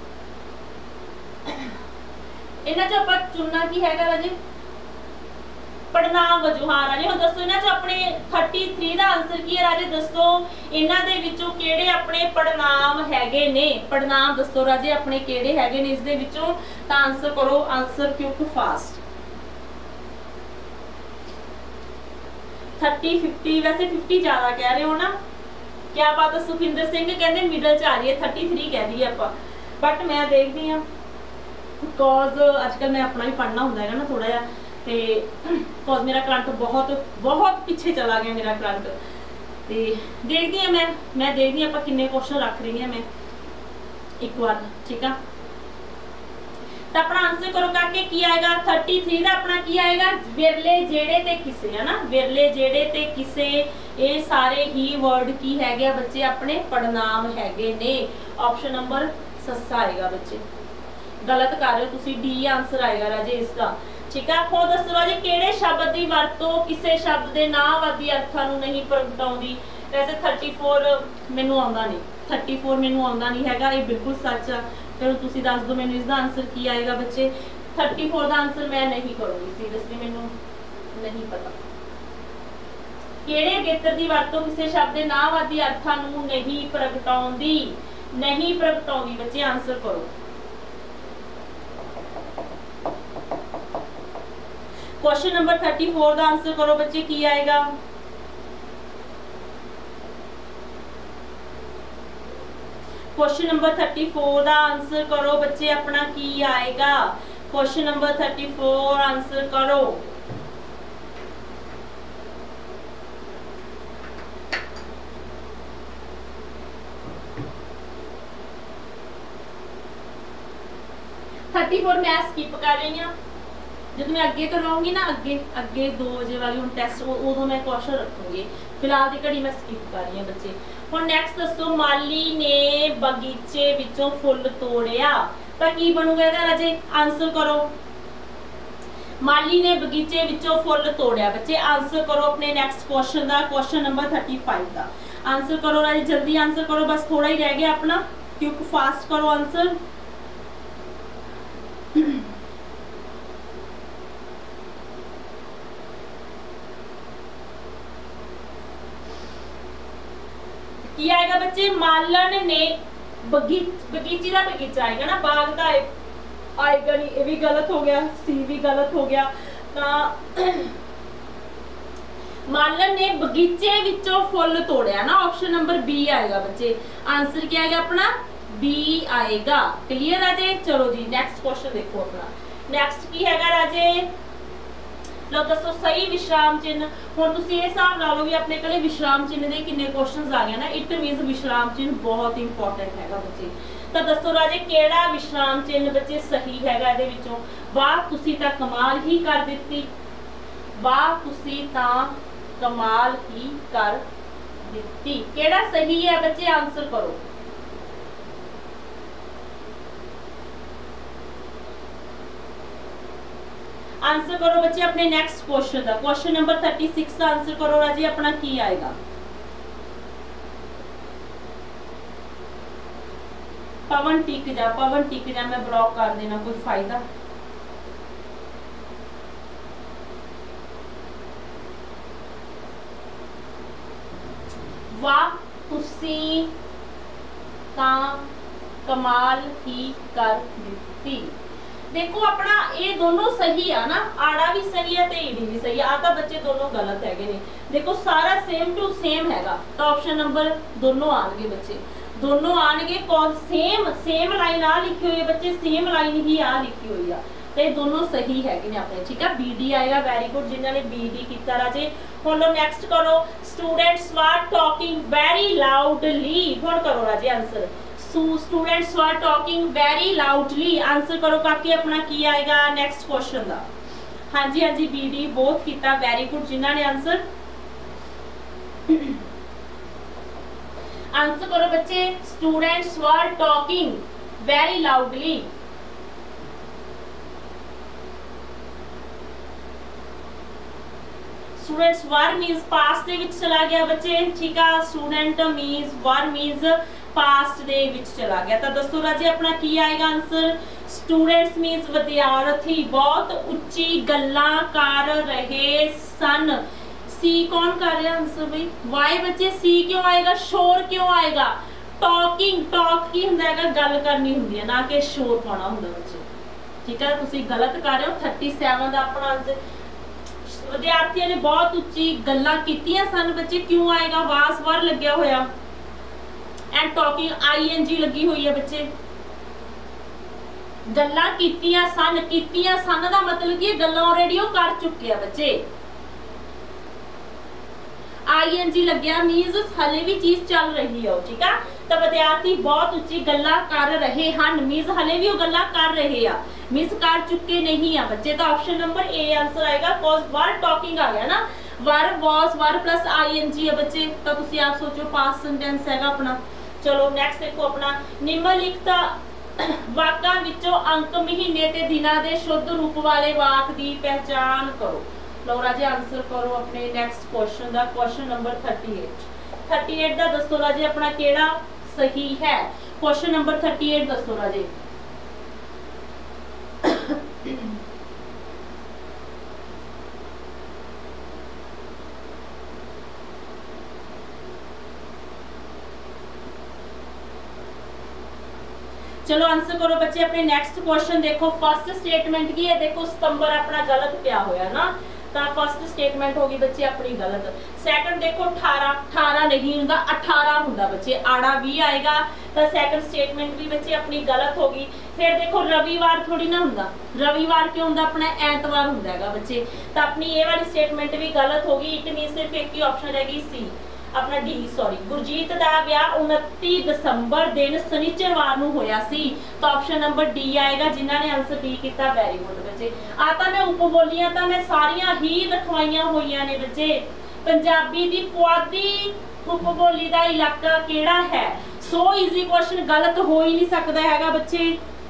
इन्हां चों आपां चुनना की हैगा राजे पड़नाम वजों। हाँ राजे हुण दसो इन्हां चों अपने 33 दा आंसर की है राजे। दसो इन्हां दे विचों किहड़े अपने पड़नाम हैगे ने। पड़नाम दसो राजे अपने किहड़े हैगे ने इस दे विचों। तां आंसर करो, आंसर क्विक फास्ट। 30 50 वैसे 50 ज्यादा कह रहे हो ना। क्या बात है सुखिंदर सिंह कहते मिडल च आ रही है 33 कह दी आप। बट मैं देखती हाँ बिकॉज अजकल मैं अपना भी पढ़ना होंगे है ना थोड़ा जा। तो बिकॉज मेरा करंट बहुत बहुत पीछे चला गया मेरा करंट। तो देखती हाँ मैं देखती आप किन्ने क्वेश्चन रख रही हैं मैं एक बार। ठीक है, तो अपना आंसर करो करके की आएगा 33 का अपना की आएगा विरले जेड़े ते किसे है ना। विरले जेड़े ते किसे ये सारे ही वर्ड की है बच्चे अपने पड़नाम हैगे ने। ऑप्शन नंबर सस्सा आएगा बच्चे, गलत कर रहे हो तुसी, डी आंसर आएगा राजे इसका। ठीक है, हो दसो राजे किहड़े शब्द की वरतों किसी शब्द के नावादी अर्थां नूं नहीं प्रगटाउंदी। वैसे 34 मैनूं आउंदा नहीं, 34 मैनूं आउंदा नहीं हैगा, ये बिल्कुल सच आ। फिर तुसी दस दो मैनूं इसका आंसर की आएगा बच्चे। 34 का आंसर मैं नहीं करूँगी सीरियसली, मैनूं नहीं पता। किहड़े अगेतर की वरतों किसी शब्द के नावादी अर्थां नूं नहीं प्रगटाउंदी, नहीं प्रगटाउंदी बच्चे। आंसर करो। क्वेश्चन नंबर 34 का आंसर करो बच्चे की आएगा। क्वेश्चन नंबर 34 का आंसर करो बच्चे अपना की आएगा। क्वेश्चन नंबर 34 आंसर करो। मैं स्किप कर रही हूँ। जब मैं अगे करवाऊंगी ना अगे 2 बजे वाली हम टेस्ट उदों मैं क्वेश्चन रखूंगी। फिलहाल की घड़ी मैं स्किप कर रही हूँ बच्चे। हुण नैक्सट दसो माली ने बगीचे विचों फुल तोड़िया तो की बनूगा इहदा राजे। आंसर करो। माली ने बगीचे विचों फुल तोड़िया बच्चे। आंसर करो अपने नैक्सट क्वेश्चन का, क्वेश्चन नंबर 35 का आंसर करो राजे। जल्दी आंसर करो, बस थोड़ा ही रह गया अपना, क्योंकि फास्ट करो आंसर। की आएगा बच्चे। मालन ने बगीचे का बगीचा आएगा ना, बाग का आएगा नहीं, ये भी गलत हो गया, सी भी गलत हो गया। मालन ने बगीचे विचों फुल तोड़िया ना, ऑप्शन नंबर बी आएगा बच्चे। आंसर क्या आएगा अपना बी आएगा। क्लियर राजे। चलो जी नेक्स्ट क्वेश्चन देखो अपना। नेक्स्ट की हैगा राजे, लो दसो सही विश्राम चिन्ह। हुण तुसीं इह हिसाब ला लो भी अपने कोले विश्राम चिन्ह दे किन्ने क्वेश्चंस आ गए ना। इट मीनस विश्राम चिन्ह बहुत इंपॉर्टेंट हैगा बच्चे। तो दसो राजे किहड़ा विश्राम चिन्ह बच्चे सही हैगा इहदे विचों। वाह तुसीं तां कमाल ही कर दित्ती, वाह तुसीं तां कमाल ही कर दित्ती, किहड़ा सही है बच्चे। आंसर करो। आंसर करो बच्चे अपने नेक्स्ट क्वेश्चन का, क्वेश्चन नंबर 36 का आंसर करो राजी अपना की आएगा। पवन टिक जा, पवन टिक जा, मैं ब्लॉक कर देना, कोई फायदा। वाह तुसी तां कमाल ही कर दित्ती। देखो अपना ये दोनों सही है ना, आड़ा भी सही है ते ईडी भी सही है। आ बच्चे दोनों गलत है ने, देखो सारा सेम टू सेम हैगा, तो ऑप्शन नंबर दोनों आएंगे बच्चे, दोनों आएंगे। कौन सेम सेम लाइन आ लिखी हुई है बच्चे, सेम लाइन ही आ लिखी हुई है, तो ये दोनों सही है कि नहीं अपने, ठीक है। बी डी आएगा, वेरी गुड जिन्होंने बी डी किया राजे। हुण लो नेक्स्ट करो, students were talking very loudly, हुण करो राजे answer. Students were talking very loudly, answer करो काके अपना की आएगा नेक्स्ट क्वेश्चन का। हाँ जी हाँ जी बी डी बहुत किया, वेरी गुड जिन्होंने आंसर आंसर करो बच्चे। Students were talking very loudly, students were means past दे विच चला गया बच्चे, ठीक है। Student means were means past दे विच चला गया, तो दसो राजे अपना की आएगा आंसर। स्टूडेंट्स मीन्स विद्यार्थी बहुत उच्ची गल्लां कर रहे सन। सी कौन कर रहा आंसर भाई, वाई बच्चे सी क्यों आएगा, शोर क्यों आएगा। टॉकिंग टॉक की हुंदा है, गल करनी हुंदी है ना कि शोर पाना हुंदा बच्चे, ठीक है। तुसी गलत कर रहे हो। 37 का अपना आंसर, विद्यार्थियों ने बहुत उच्ची गल्लां कीतियां सन बच्चे, क्यों आएगा, वास वर लग्या होया एंड टॉकिंग आईएनजी लगी हुई है बच्चे। गल्लां कीतियां सन दा मतलब कि गल्लां ऑलरेडी वो कर चुके हैं बच्चे। आईएनजी लग्या मीन्स हले भी चीज चल रही है, ठीक है। तो विद्यार्थी बहुत उच्ची गल्लां कर रहे हैं मीन्स हले भी वो गल्लां कर रहे हैं, मीन्स कर चुके नहीं है बच्चे। तो ऑप्शन नंबर ए आंसर आएगा, कॉज वर टॉकिंग आ गया ना, were was were plus I N G है बच्चे, तो तुसी आप सोचो पास्ट सेंटेंस हैगा अपना। चलो नेक्स्ट देखो अपना, निम्नलिखित वाकां विचों अंक महीने ते दिनां दे शुद्ध रूप वाले वाक दी पहचान करो। लो राजे आंसर करो अपने नेक्स्ट क्वेश्चन का, क्वेश्चन नंबर 38 का दसो राजे अपना केड़ा सही है। क्वेश्चन नंबर 38 दसो राजे। चलो आंसर करो बच्चे अपने नेक्स्ट क्वेश्चन। देखो फर्स्ट स्टेटमेंट की है, देखो सितंबर अपना गलत पिया होया ना, तो फर्स्ट स्टेटमेंट होगी बच्चे अपनी गलत। सेकंड देखो 18 नहीं हुंदा 18 हुंदा बच्चे, आड़ा भी आएगा, तो सेकंड स्टेटमेंट भी बच्चे अपनी गलत होगी। फिर देखो रविवार थोड़ी ना हुंदा, रविवार क्यों हुंदा, अपना ऐतवार हुंदा हैगा बच्चे, तो अपनी ये वाली स्टेटमेंट भी गलत होगी। इट मीन सिर्फ एक ही ऑप्शन रहेगी सी अपना डी, सॉरी। गुरजीत दा ब्याह 29 दसंबर दिन शनिचरवार नूं होया सी, तो ऑप्शन नंबर डी आएगा जिन्होंने आंसर डी किया, वेरी गुड बच्चे। आता मैं उपबोलियां तो मैं सारियां ही लिखवाइयां होईयां ने बच्चे। पंजाबी दी पुआधी उपबोली दा इलाका केड़ा है, सो इजी क्वेश्चन गलत हो ही नहीं सकता हैगा बच्चे।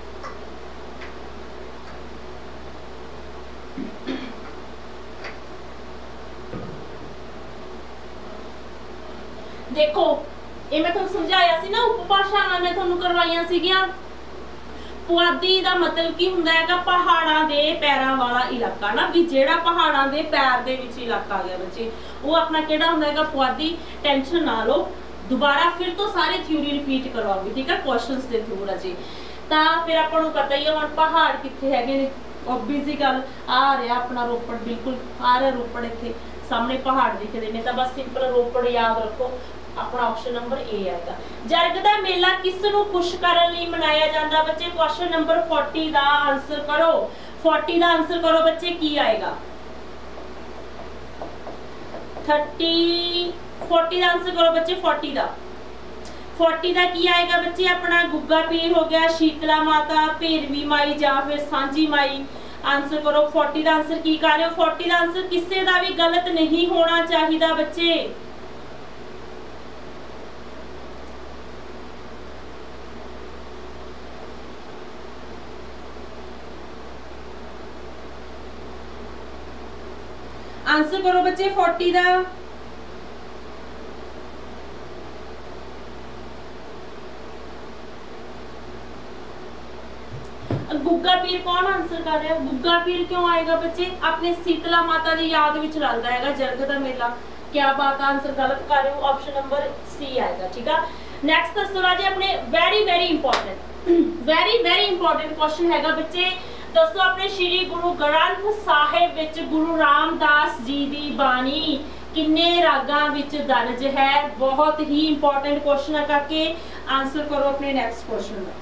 देखो ये मैं तुहानू समझाया सी ना, उपभाषावां मैं तुहानू करवाइयां सीगियां। पुआधी दा मतलब की हुंदा हैगा पहाड़ां दे पैरां वाला इलाका ना, भी जेड़ा पहाड़ां दे पैर दे विच इलाका आ गया बच्चे, वो अपना केड़ा हुंदा हैगा पुआधी। टेंशन ना लो, दोबारा फिर तो सारे थ्योरी रिपीट करवाऊंगी, ठीक है, क्वेश्चंस दे थ्रू राजी। तां फिर आपां नू पता ही है हुण पहाड़ कित्थे हैगे ने, ऑब्वियस ही गल आ रहा अपना रोपड़, बिल्कुल आ रहा रोपड़, इत्थे सामने पहाड़ दिखदे ने, तां बस सिंपल रोपड़ याद रखो, अपना ऑप्शन नंबर ए आएगा। जरग दा मेला किस नूं खुश करन लई मनाया जांदा बच्चे, क्वेश्चन नंबर 40 दा आंसर करो। 40 दा आंसर करो बच्चे, की आएगा 40 दा आंसर करो बच्चे। 40 दा की आएगा बच्चे, अपना गुग्गा पीर हो गया, शीतला माता, भैरवी माई या फिर सांझी माई। आंसर करो 40 दा आंसर की कर रहे हो। 40 दा आंसर किसी दा भी गलत नहीं होना चाहिए बच्चे। आंसर करो बच्चे 40 दा। गुग्गा पीर कौन आंसर कर रहा है? गुग्गा पीर क्यों आएगा बच्चे? अपने शीतला माता की याद में चलता है जरग का मेला। क्या बात, आंसर गलत कर रहे हो, ऑप्शन नंबर सी आएगा। ठीक है, नैक्सट दसो राजे अपने वेरी वेरी इंपॉर्टेंट क्वेश्चन हैगा बच्चे, दसो अपने श्री गुरु ग्रंथ साहिब विच गुरु रामदास जी की बाणी किन्ने रागां विच दर्ज है? बहुत ही इंपॉर्टेंट क्वेश्चन है काके, आंसर करो अपने नेक्स्ट क्वेश्चन का।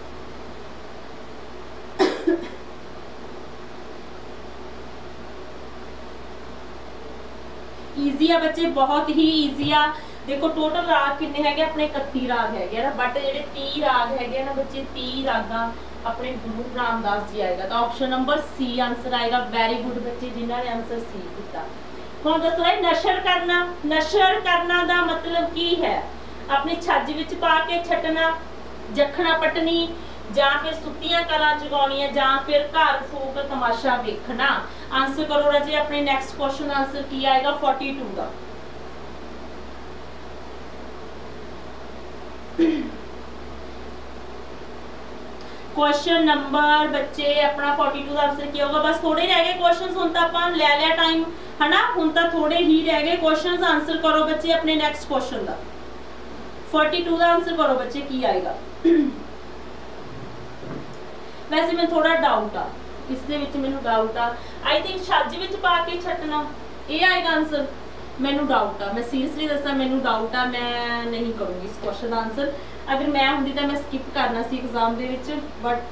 ईजी है बच्चे, बहुत ही ईजी आ। देखो टोटल राग किन्ने हैगे अपने 31 राग हैगे ना, बट जेडे 30 राग हैगे ना बच्चे 30 रागां अपने गुरु रामदास जी आएगा, तो ऑप्शन नंबर सी आंसर आएगा। वेरी गुड बच्चे जिन्होंने आंसर सी किया। हुण दसो है नशर करना, नशर करना दा मतलब की है? अपनी छज विच पा के छटना, जखना पटनी, ਜਾਂ फिर सुत्तियां कला जगाउणियां, ਜਾਂ फिर घर फूक तमाशा वेखना। आंसर करो राजे अपने नेक्स्ट क्वेश्चन आंसर की आएगा 42 का। क्वेश्चन नंबर बच्चे अपना 42 का आंसर क्या होगा? बस थोड़े रह गए क्वेश्चन, हुण तां आपां ले लिया टाइम है ना, हुण तां थोड़े ही रह गए क्वेश्चन। आंसर करो बच्चे अपने नेक्स्ट क्वेश्चन का 42 का आंसर करो बच्चे की आएगा। वैसे मैं थोड़ा डाउट आ इसदे विच, मैनूं डाउट आ, आई थिंक छज विच पा के छटना ये आएगा आंसर। मैनूं डाउट आ, मैं सीरियसली दसा मैनूं डाउट आ, मैं नहीं करूँगी इस क्वेश्चन का आंसर। अगर मैं होंदी तां मैं स्किप करना सी एग्जाम दे विच, बट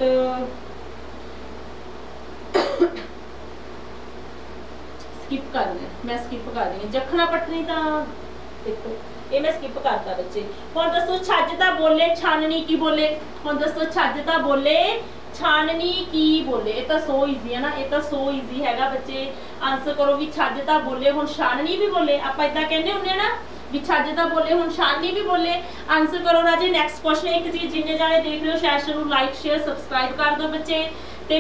स्किप करना, मैं स्किप कर रही हूँ। जखना पटनी तां देखो ये मैं स्किप करता बच्चे। हुण दसो छज तां बोले छाननी की बोले? हुण दसो छज तां बोले छाननी की बोले? ये तो सो ईजी है ना, ये तो सो ईजी हैगा बच्चे। आंसर करो भी छज तां बोले हुण छाननी भी बोले, आपां इदां कहंदे हुंदे ना भी छज तां बोले हुण छाननी भी बोले। आंसर करो राजे नेक्स्ट क्वेश्चन। एक चीज जिन्ने जाने देख रहे हो सैशन नूं लाइक शेयर सबसक्राइब कर दो बच्चे। ते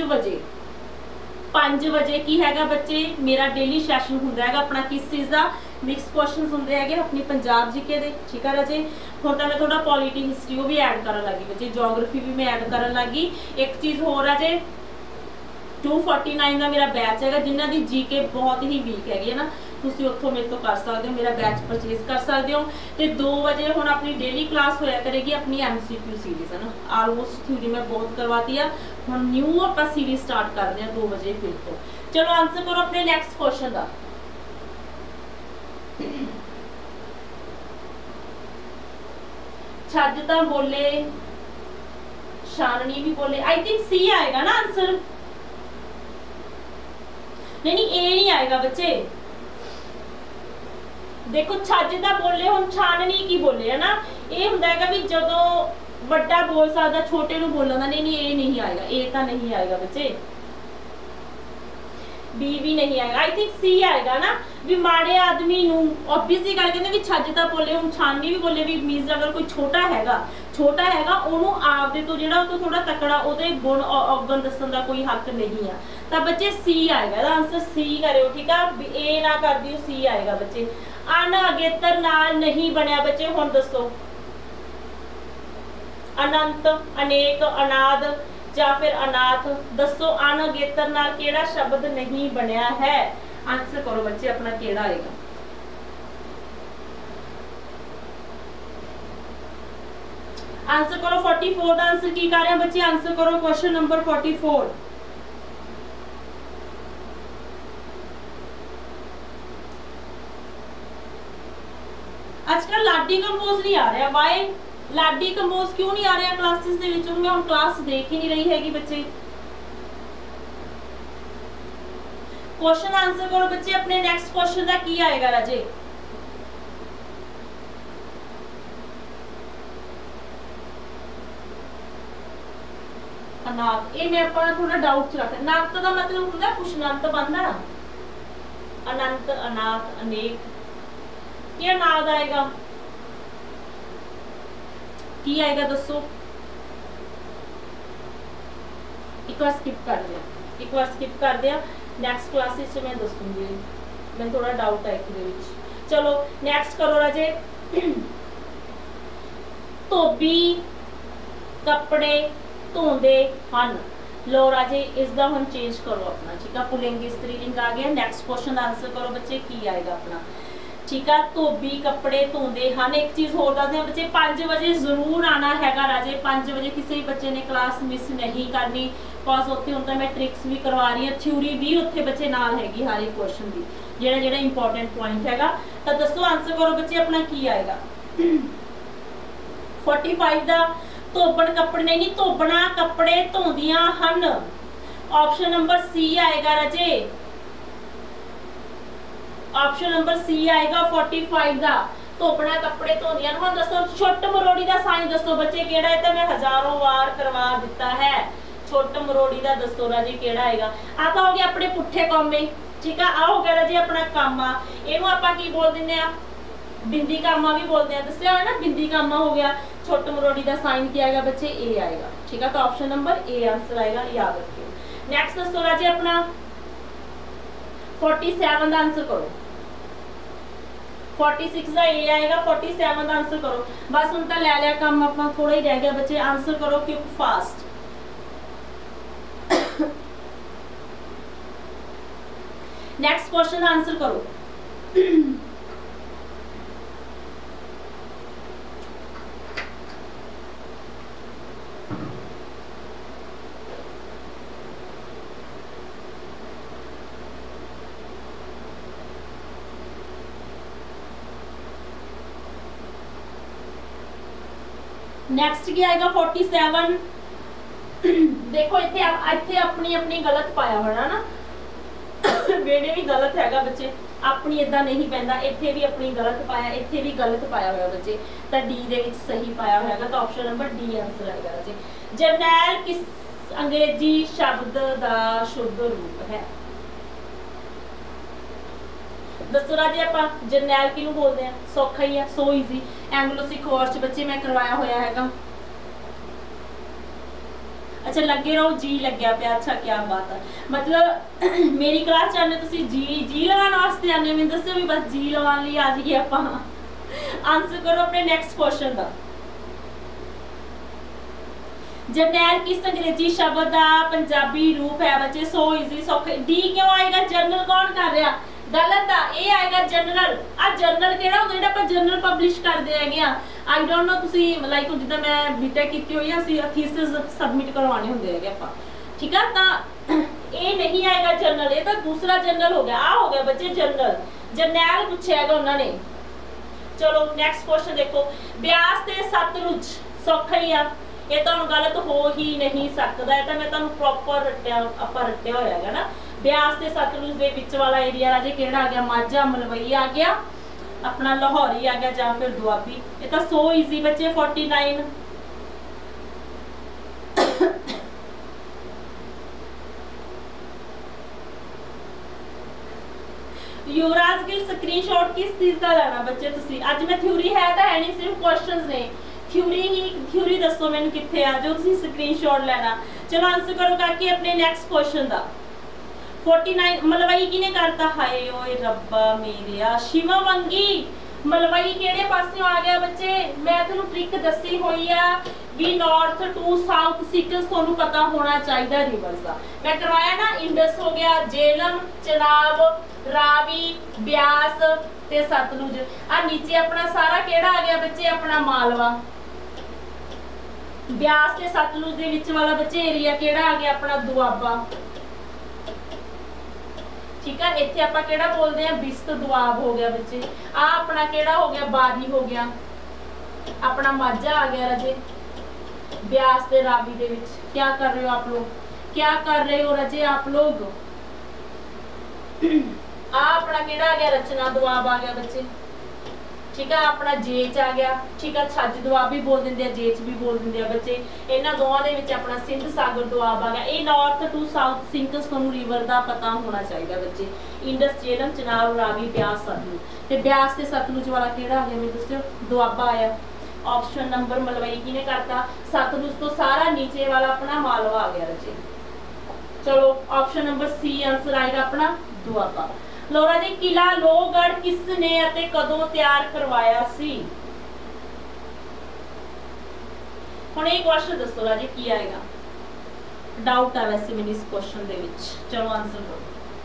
5 वजे की हैगा बच्चे मेरा डेली सैशन हुंदा हैगा अपना किस चीज़ का? मिक्स क्वेश्चन होंगे है अपनी पंजाब जीके दे। ठीक है राजे, हुण तां मैं थोड़ा पॉलिटी हिस्ट्री भी ऐड करन लगी बच्चे, जोग्राफी भी मैं ऐड करन लगी। एक चीज़ होर राजे 249 का मेरा बैच है जिन्हों की जीके बहुत ही वीक हैगी है ना, तुसीं उत्थों मेरे तो कर सकते हो, मेरा बैच परचेज कर सकते हो। तो 2 बजे हुण अपनी डेली क्लास होया करेगी अपनी MCQ सीरीज़ है ना, आलमोस्ट थ्योरी मैं बहुत करवाती है, हुण न्यू आप सीरीज स्टार्ट करते हैं 2 बजे फिर तो। चलो आंसर करो अपने नैक्सट क्वेश्चन का। छज तां बोले छाननी भी बोले, आई थिंक सी आएगा ना आंसर। नहीं ए नहीं आएगा बच्चे। देखो छज तां बोले हुण छाननी की बोले है ना, ये हुंदा हैगा भी जदों वड्डा बोल सकदा छोटे नूं बोलण दा। नहीं ए नहीं आएगा, ए तां नहीं आएगा बच्चे, बी भी नहीं आएगा। आई थिंक सी आएगा ना भी माड़े आदमी नूं ऑब्वियसली गल कहंदे भी छज तां बोले हुण छाननी भी बोले भी मीनस अगर कोई छोटा हैगा ओनू आपदे तो जिहड़ा तो थोड़ा तकड़ा ओदे गुण औगण दस्सण दा कोई हक नहीं है। तां बच्चे सी आएगा, दा आंसर सी करियो। ठीक है, ए ना कर दियो, सी आएगा बच्चे। अन अगेतर नाल नहीं बनया बच्चे, हुण दसो अनंत अनेक अनाद या फिर अनाथ, दसो अन अगेतर नाल केड़ा शब्द नहीं बनया है? आंसर करो बच्चे अपना केड़ा आएगा। आंसर करो 44 का आंसर की कर रहे हैं बच्चे? आंसर करो क्वेश्चन नंबर 44। आजकल लाडी कंपोज नहीं आ रहा, वाई लाडी कंपोज क्यों नहीं आ रहा क्लासेस दे विच? मैं हुण क्लास देख ही नहीं रही हैगी बच्चे। क्वेश्चन आंसर करो बच्चे अपने नेक्स्ट क्वेश्चन का की आएगा राजे। अनाथ, ये मैं अपना थोड़ा डाउट च रखा। नाथ का मतलब होता है कुछ नंत बनना, अनंत अनाथ अनेक, क्या नाद आएगा? की आएगा दसो? एक बार स्किप कर दिया, एक बार स्किप कर दिया, नैक्सट क्लासेस मैं दसूंगी, मैं थोड़ा डाउट है एक। चलो नैक्सट करो राजे। धोबी कपड़े, ਧੋਂਦੇ ਹਨ। लो राजे इसका हम चेंज करो अपना, ठीक है। पुलिंग स्त्रीलिंग आ गया। नैक्सट क्वेश्चन का आंसर करो बच्चे, की आएगा अपना, ठीक है। धोबी कपड़े धोंदे हैं। एक चीज़ होर दस दें बच्चे, 5 बजे जरूर आना हैगा राजे। 5 बजे किसी भी बच्चे ने क्लास मिस नहीं करनी, बिकॉज उत्थे हुण तां मैं ट्रिक्स भी करवा रही हूँ, थ्योरी भी उत्थे बच्चे नाल हैगी हर एक क्वेश्चन की, जेड़ा जेड़ा इंपॉर्टेंट पॉइंट हैगा। तो दसो आंसर करो बच्चे अपना, की आएगा 45 का। धोबण कपड़े नहीं, धोबना कपड़े धोंदियां हन। ऑप्शन नंबर सी आएगा राजे, ऑप्शन नंबर सी आएगा 45 का। धोबना कपड़े धोंदियां हन। दसो छुट मरोड़ी का साइन दसो बच्चे केड़ा है, तो मैं हजारों बार करवा दिता है। छुट मरोड़ी का दसो राजे केड़ा आएगा। आ तो हो गया अपने पुठे कामे, ठीक है। आ हो गया राजे अपना कामा, इनू आपां की बोल दिंदे आ, बिंदी कामा भी बोलते हैं, दस्या है ना, बिंदी कामा हो गया। छोट मरोड़ी का साइन क्या आएगा बच्चे, ए आएगा, ठीक है। तो ऑप्शन नंबर ए आंसर आएगा, याद रखियो। नेक्स्ट दसो राजे अपना 47 का आंसर करो। 46 का ए आएगा, 47 का आंसर करो। बस हम तो ले लिया काम, अपना थोड़ा ही रह गया बच्चे, आंसर करो क्यों फास्ट। नेक्स्ट क्वेश्चन का आंसर करो। नेक्स्ट क्या आएगा 47। देखो इतने अपनी अपनी गलत पाया होना ना, वेड़े भी गलत हैगा बच्चे, अपनी इदा नहीं पैंदा, इत्थे भी अपनी गलत पाया, इत्थे भी गलत पाया हुआ बच्चे, तो डी दे विच सही पाया होगा। तो ऑप्शन नंबर डी आंसर आएगा बच्चे। जरनैल किस अंग्रेजी शब्द का शुद्ध रूप है, दसो राजे। आप जरनैल किनू बोलते हैं, सौखा ही है, so easy. Anglo Sikh course बच्चे मैं करवाया होया हैगा। अच्छा लगे रहो, जी लग्या पे, अच्छा क्या बात है। मतलब मेरी क्लास चाहने तुसी जी लगाने वास्ते आने, मैं दसो भी बस जी लगाने लिए आ जाइए आप। आंसर करो अपने नेक्स्ट क्वेश्चन का। जरनैल किस अंग्रेजी शब्द का पंजाबी रूप है बच्चे, सो ईजी सौखे। डी क्यों आएगा, जर्नल कौन कर रहा, गलत है, ये आएगा जनरल। आ जनरल केड़ा होंदा जेड़ा आपण जनरल पब्लिश करदे हैगे आ। आई डोंट नो तुसी लाइक जिद्दां मैं बीटेक कीती होई आ, ਅਸੀਂ थीसिस सबमिट करवाने होंदे हैगे ਆਪਾਂ, ठीक है। तो ये नहीं आएगा जनरल, ये तो दूसरा जनरल हो गया। आ हो गया बच्चे जनरल, जरनैल पूछा हैगा उन्होंने। चलो नेक्स्ट क्वेश्चन देखो। ब्यास ते सतलुज सौखा ही आ, ये तो गलत हो ही नहीं सकता, है तो मैं तुहानू प्रॉपर रट्टिया होया हैगा ना। ब्यास ते सतलुज दे विच वाला एरिया राजे केड़ा आ गया, माझा मलवई आ गया, अपना लाहौरी आ गया, या फिर दुआबी। ये तो सो ईजी बच्चे 49। युवराज गिल स्क्रीनशॉट किस चीज का लेना बच्चे तुसी, अज मैं थ्योरी है तो है नहीं, सिर्फ क्वेश्चंस ने, थ्योरी दसो मैनू कित्थे आ जो तुसी स्क्रीनशॉट लेना। चलो आंसर करो करके अपने नेक्स्ट क्वेश्चन का। 49 मलवई किने करता, हाय ओए रब्बा मेरे, शिमा वंगी मलवई केड़े पासे आ गया बच्चे। मैं तुहानू ट्रिक दसी हुई है भी नॉर्थ टू साउथ सीक्वेंस तुहानू पता होना चाहिए रिवर्स का। मैं करवाया ना, इंडस हो गया, झेलम, चनाब, रावी, ब्यास ते सतलुज। आ नीचे अपना सारा केड़ा आ गया बच्चे, अपना मालवा। ब्यास ते सतलुज दे विच वाला बच्चे एरिया केड़ा आ गया, अपना दुआबा, ठीक है। इत्थे आपां केड़ा बोलते हैं, बिस्त दुआब हो गया बच्चे। आ अपना केड़ा हो गया, बारी हो गया, अपना माझा आ गया राजे। ब्यास ते रावी दे विच क्या कर रहे हो आप लोग, क्या कर रहे हो राजे आप लोग। आ अपना केड़ा आ गया, रचना दुआब आ गया बच्चे, ठीक है। अपना जेच आ गया, ठीक है। छज दुआब भी बोल दिंदे, जेच भी बोल दिंदे बच्चे। इन्हां दोवां दे विच अपना सिंध सागर दुआब आ गया। ये नॉर्थ टू साउथ सिंकस तुहानू रिवर का पता होना चाहिए बच्चे, इंडस, झेलम, चनाब, रावी, ब्यास, सतलुज। ते ब्यास ते सतलुज वाला केड़ा आ गया, मैं दस्सियो दुआबा आया। ऑप्शन नंबर मलवई किने करता, सतलुज तो सारा नीचे वाला अपना मालवा आ गया बच्चे। चलो ऑप्शन नंबर सी आंसर आएगा अपना दुआबा। लोरा जी किला लोहगढ़ किसने अते कदों तैयार करवाया सी। हुण एक क्वेश्चन दसो राजे की आएगा, डाउट है वैसे मैंने इस क्वेश्चन दे विच। चलो आंसर करो।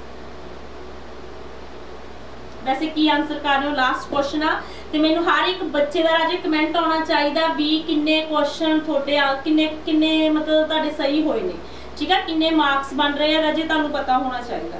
वैसे की आंसर कर रहे हो, लास्ट क्वेश्चन आ ते मैनू हर एक बच्चे का राजे कमेंट आना चाहिए भी किन्ने क्वेश्चन थोड़े किन्ने किन्ने मतलब तुहाडे सही होए ने, ठीक है, किन्ने मार्क्स बन रहे हैं राजे तुहानू पता होना चाहिए।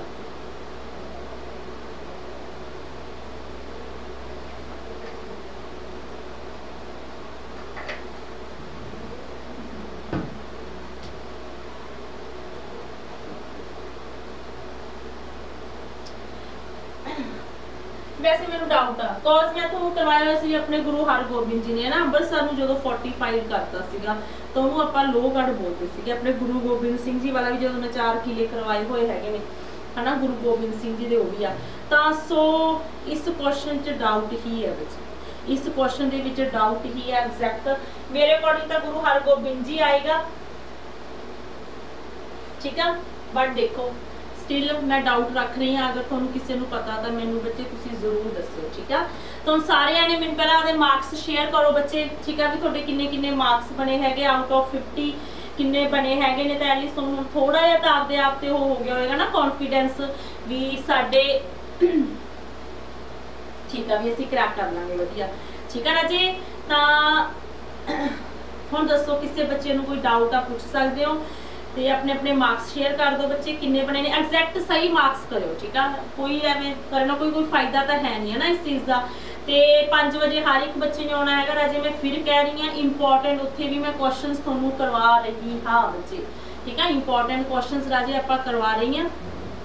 वैसे मैंने डाउट आ कॉज मैं तो करवाया सी अपने गुरु हरगोबिंद जी ने ना अंबरसर नूं जदों 45 करता सीगा तो उन्होंने आपां लोहगढ़ बोलते सीगे। अपने गुरु गोबिंद सिंह जी वाला भी जदों मैं 4 किले करवाए हुए हैगे ने है ना, गुरु गोबिंद सिंह जी दे वो भी आ तां सो इस क्वेश्चन च डाउट ही है बच्चे, इस क्वेश्चन दे विच डाउट ही है एग्जैक्ट मेरे अकॉर्डिंग तो गुरु हरगोबिंद जी आएगा, ठीक है। बट देखो स्टिल मैं डाउट रख रही हाँ, अगर तुहानू किसी को पता तो मैनू बच्चे तुसीं जरूर दस्सिओ, ठीक है। तो सारे ने मैनू पहले आपदे मार्क्स शेयर करो बच्चे, ठीक है, भी तुहाडे किन्ने किन्ने मार्क्स बने हैगे आउट ऑफ 50 किन्ने बने हैगे ने, तो एटलीस्ट तुहानू थोड़ा जिहा तो आपदे आप ते हो गया होगा ना कॉन्फिडेंस भी साडे ठीक है भी असीं क्रैक कर लांगे वधिया, ठीक है राजे। तां हुण दसो किसी बच्चे नू कोई डाउट आ पूछ सकदे हो ते अपने अपने मार्क्स शेयर कर दो बच्चे किन्ने बने ने, एग्जैक्ट सही मार्क्स करो, ठीक है, कोई एवें करना कोई फायदा तो है नहीं है ना इस चीज़ का। तो 5 बजे हर एक बच्चे ने आना है राजे, मैं फिर कह रही हाँ इंपॉर्टेंट उत्थे भी मैं क्वेश्चंस तुहानू करवा रही हाँ बच्चे, ठीक है, इंपॉर्टेंट क्वेश्चंस राजे आपां करवा रही हैं।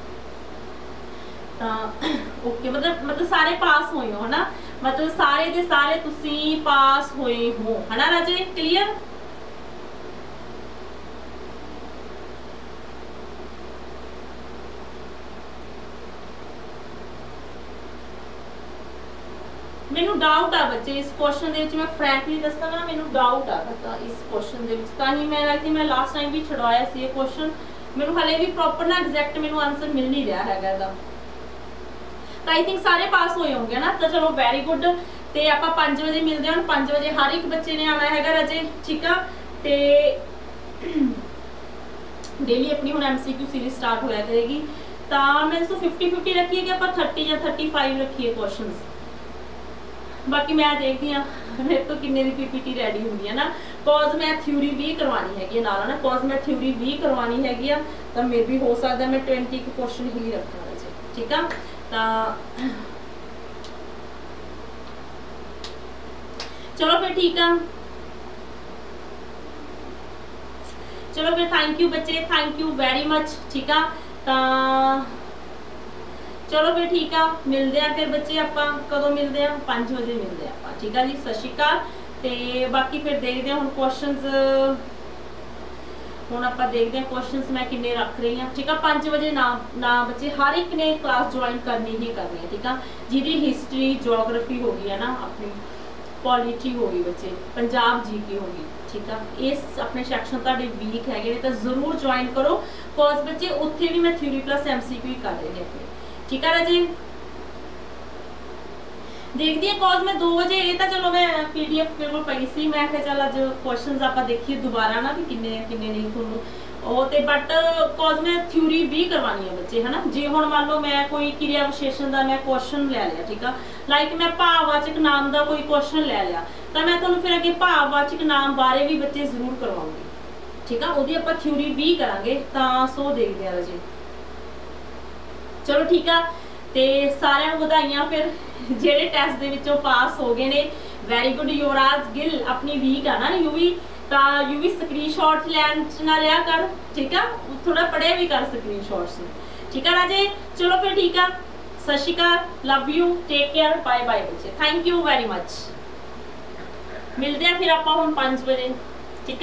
ओके मतलब सारे पास होए हो है ना, मतलब सारे दे सारे तुसीं पास होए हो है ना राजे, क्लीयर। मैनू डाउट आ बच्चे इस क्वेश्चन दे विच, मैं फ्रैंकली दस्सां ना मैनू डाउट आ पता इस क्वेश्चन दे विच, तां ही मैं लास्ट टाइम भी छुड़वाया सी ये क्वेश्चन, मैनू हले भी प्रॉपर ना एग्जैक्ट मैनू आंसर मिल नहीं रहा हैगा इहदा। तो आई थिंक सारे पास होए होंगे ना, तो चलो वेरी गुड। तो आपां 5 बजे मिलते हैं, 5 बजे हर एक बच्चे ने आना हैगा राजे, ठीक है। तो डेली अपनी हुण MCQ सीरीज स्टार्ट होया करेगी, तो मैं इसको 50-50 रखिए कि आपां 30 या 35 रखिए क्वेश्चंस, बाकी मैं देखती हाँ मेरे तो किन्ने दी PPT रेडी होंगी है ना, कॉज मैं थ्योरी भी करवानी हैगी नाल ना, कॉज मैं थ्योरी भी करवानी हैगी आ, तो मे भी हो सकता मैं 20 क्वेश्चन ही रखना है, ठीक है। तो चलो फिर ठीक है, चलो फिर थैंक यू बच्चे, थैंक यू वेरी मच, ठीक है। तो चलो फिर ठीक है, मिलते हैं फिर बच्चे आपां कदों मिलते हैं, 5 बजे मिलते हैं आपां, ठीक है जी, सत श्री अकाल। तो बाकी फिर देखते हैं हुण क्वेश्चंस, हुण आपां देखते हैं क्वेश्चंस मैं किन्ने रख रही हाँ, ठीक है। 5 बजे ना बच्चे हर एक ने क्लास ज्वाइन करनी ही करनी है, ठीक है, जिहदी हिस्टरी जोग्राफी हो गई है ना, अपनी पॉलिटी हो गई बच्चे, पंजाब GK होगी, ठीक है, इस अपने सैक्शन तुहाडे वीक हैगे ने तो जरूर ज्वाइन करो, कॉज बच्चे उत्थे भी मैं थ्योरी प्लस MCQ ही कर रही है, ठीक है राजे। देखती है कॉज मैं 2 बजे ये तो चलो मैं PDF मेरे को पई सी, मैं क्या चल अज क्वेश्चंस आपां देखिए दोबारा ना भी किन्ने किन्ने नहीं तुहानू ਉਹ ਤੇ बट कॉज मैं थ्योरी भी करवानी है बच्चे है ना, जे हुण मान लो मैं कोई क्रिया विशेषण का मैं क्वेश्चन ले लिया, ठीक है, लाइक मैं भाववाचक नाम का कोई क्वेश्चन ले लिया, तो मैं तुहानू फिर अगे भाववाचक नाम बारे भी बच्चे जरूर करवाऊंगी, ठीक है, उसकी आपां थ्योरी भी करांगे, तां सो देखते हैं राजे। चलो ठीक है, तो सारिਆਂ ਨੂੰ ਵਧਾਈਆਂ फिर ਜਿਹੜੇ ਟੈਸਟ ਦੇ ਵਿੱਚੋਂ पास हो गए ने, वैरी गुड। युवराज गिल अपनी वीक है ना यूवी, तो यूवी स्क्रीनशॉट लैन ना लिया कर, ठीक है, थोड़ा पढ़िया भी कर स्क्रीनशॉट्स, ठीक है राजे। चलो फिर ठीक है, सत श्री अकाल, love you, take care, bye bye बच्चे, थैंक यू वेरी मच। मिलते हैं फिर आप 5 बजे।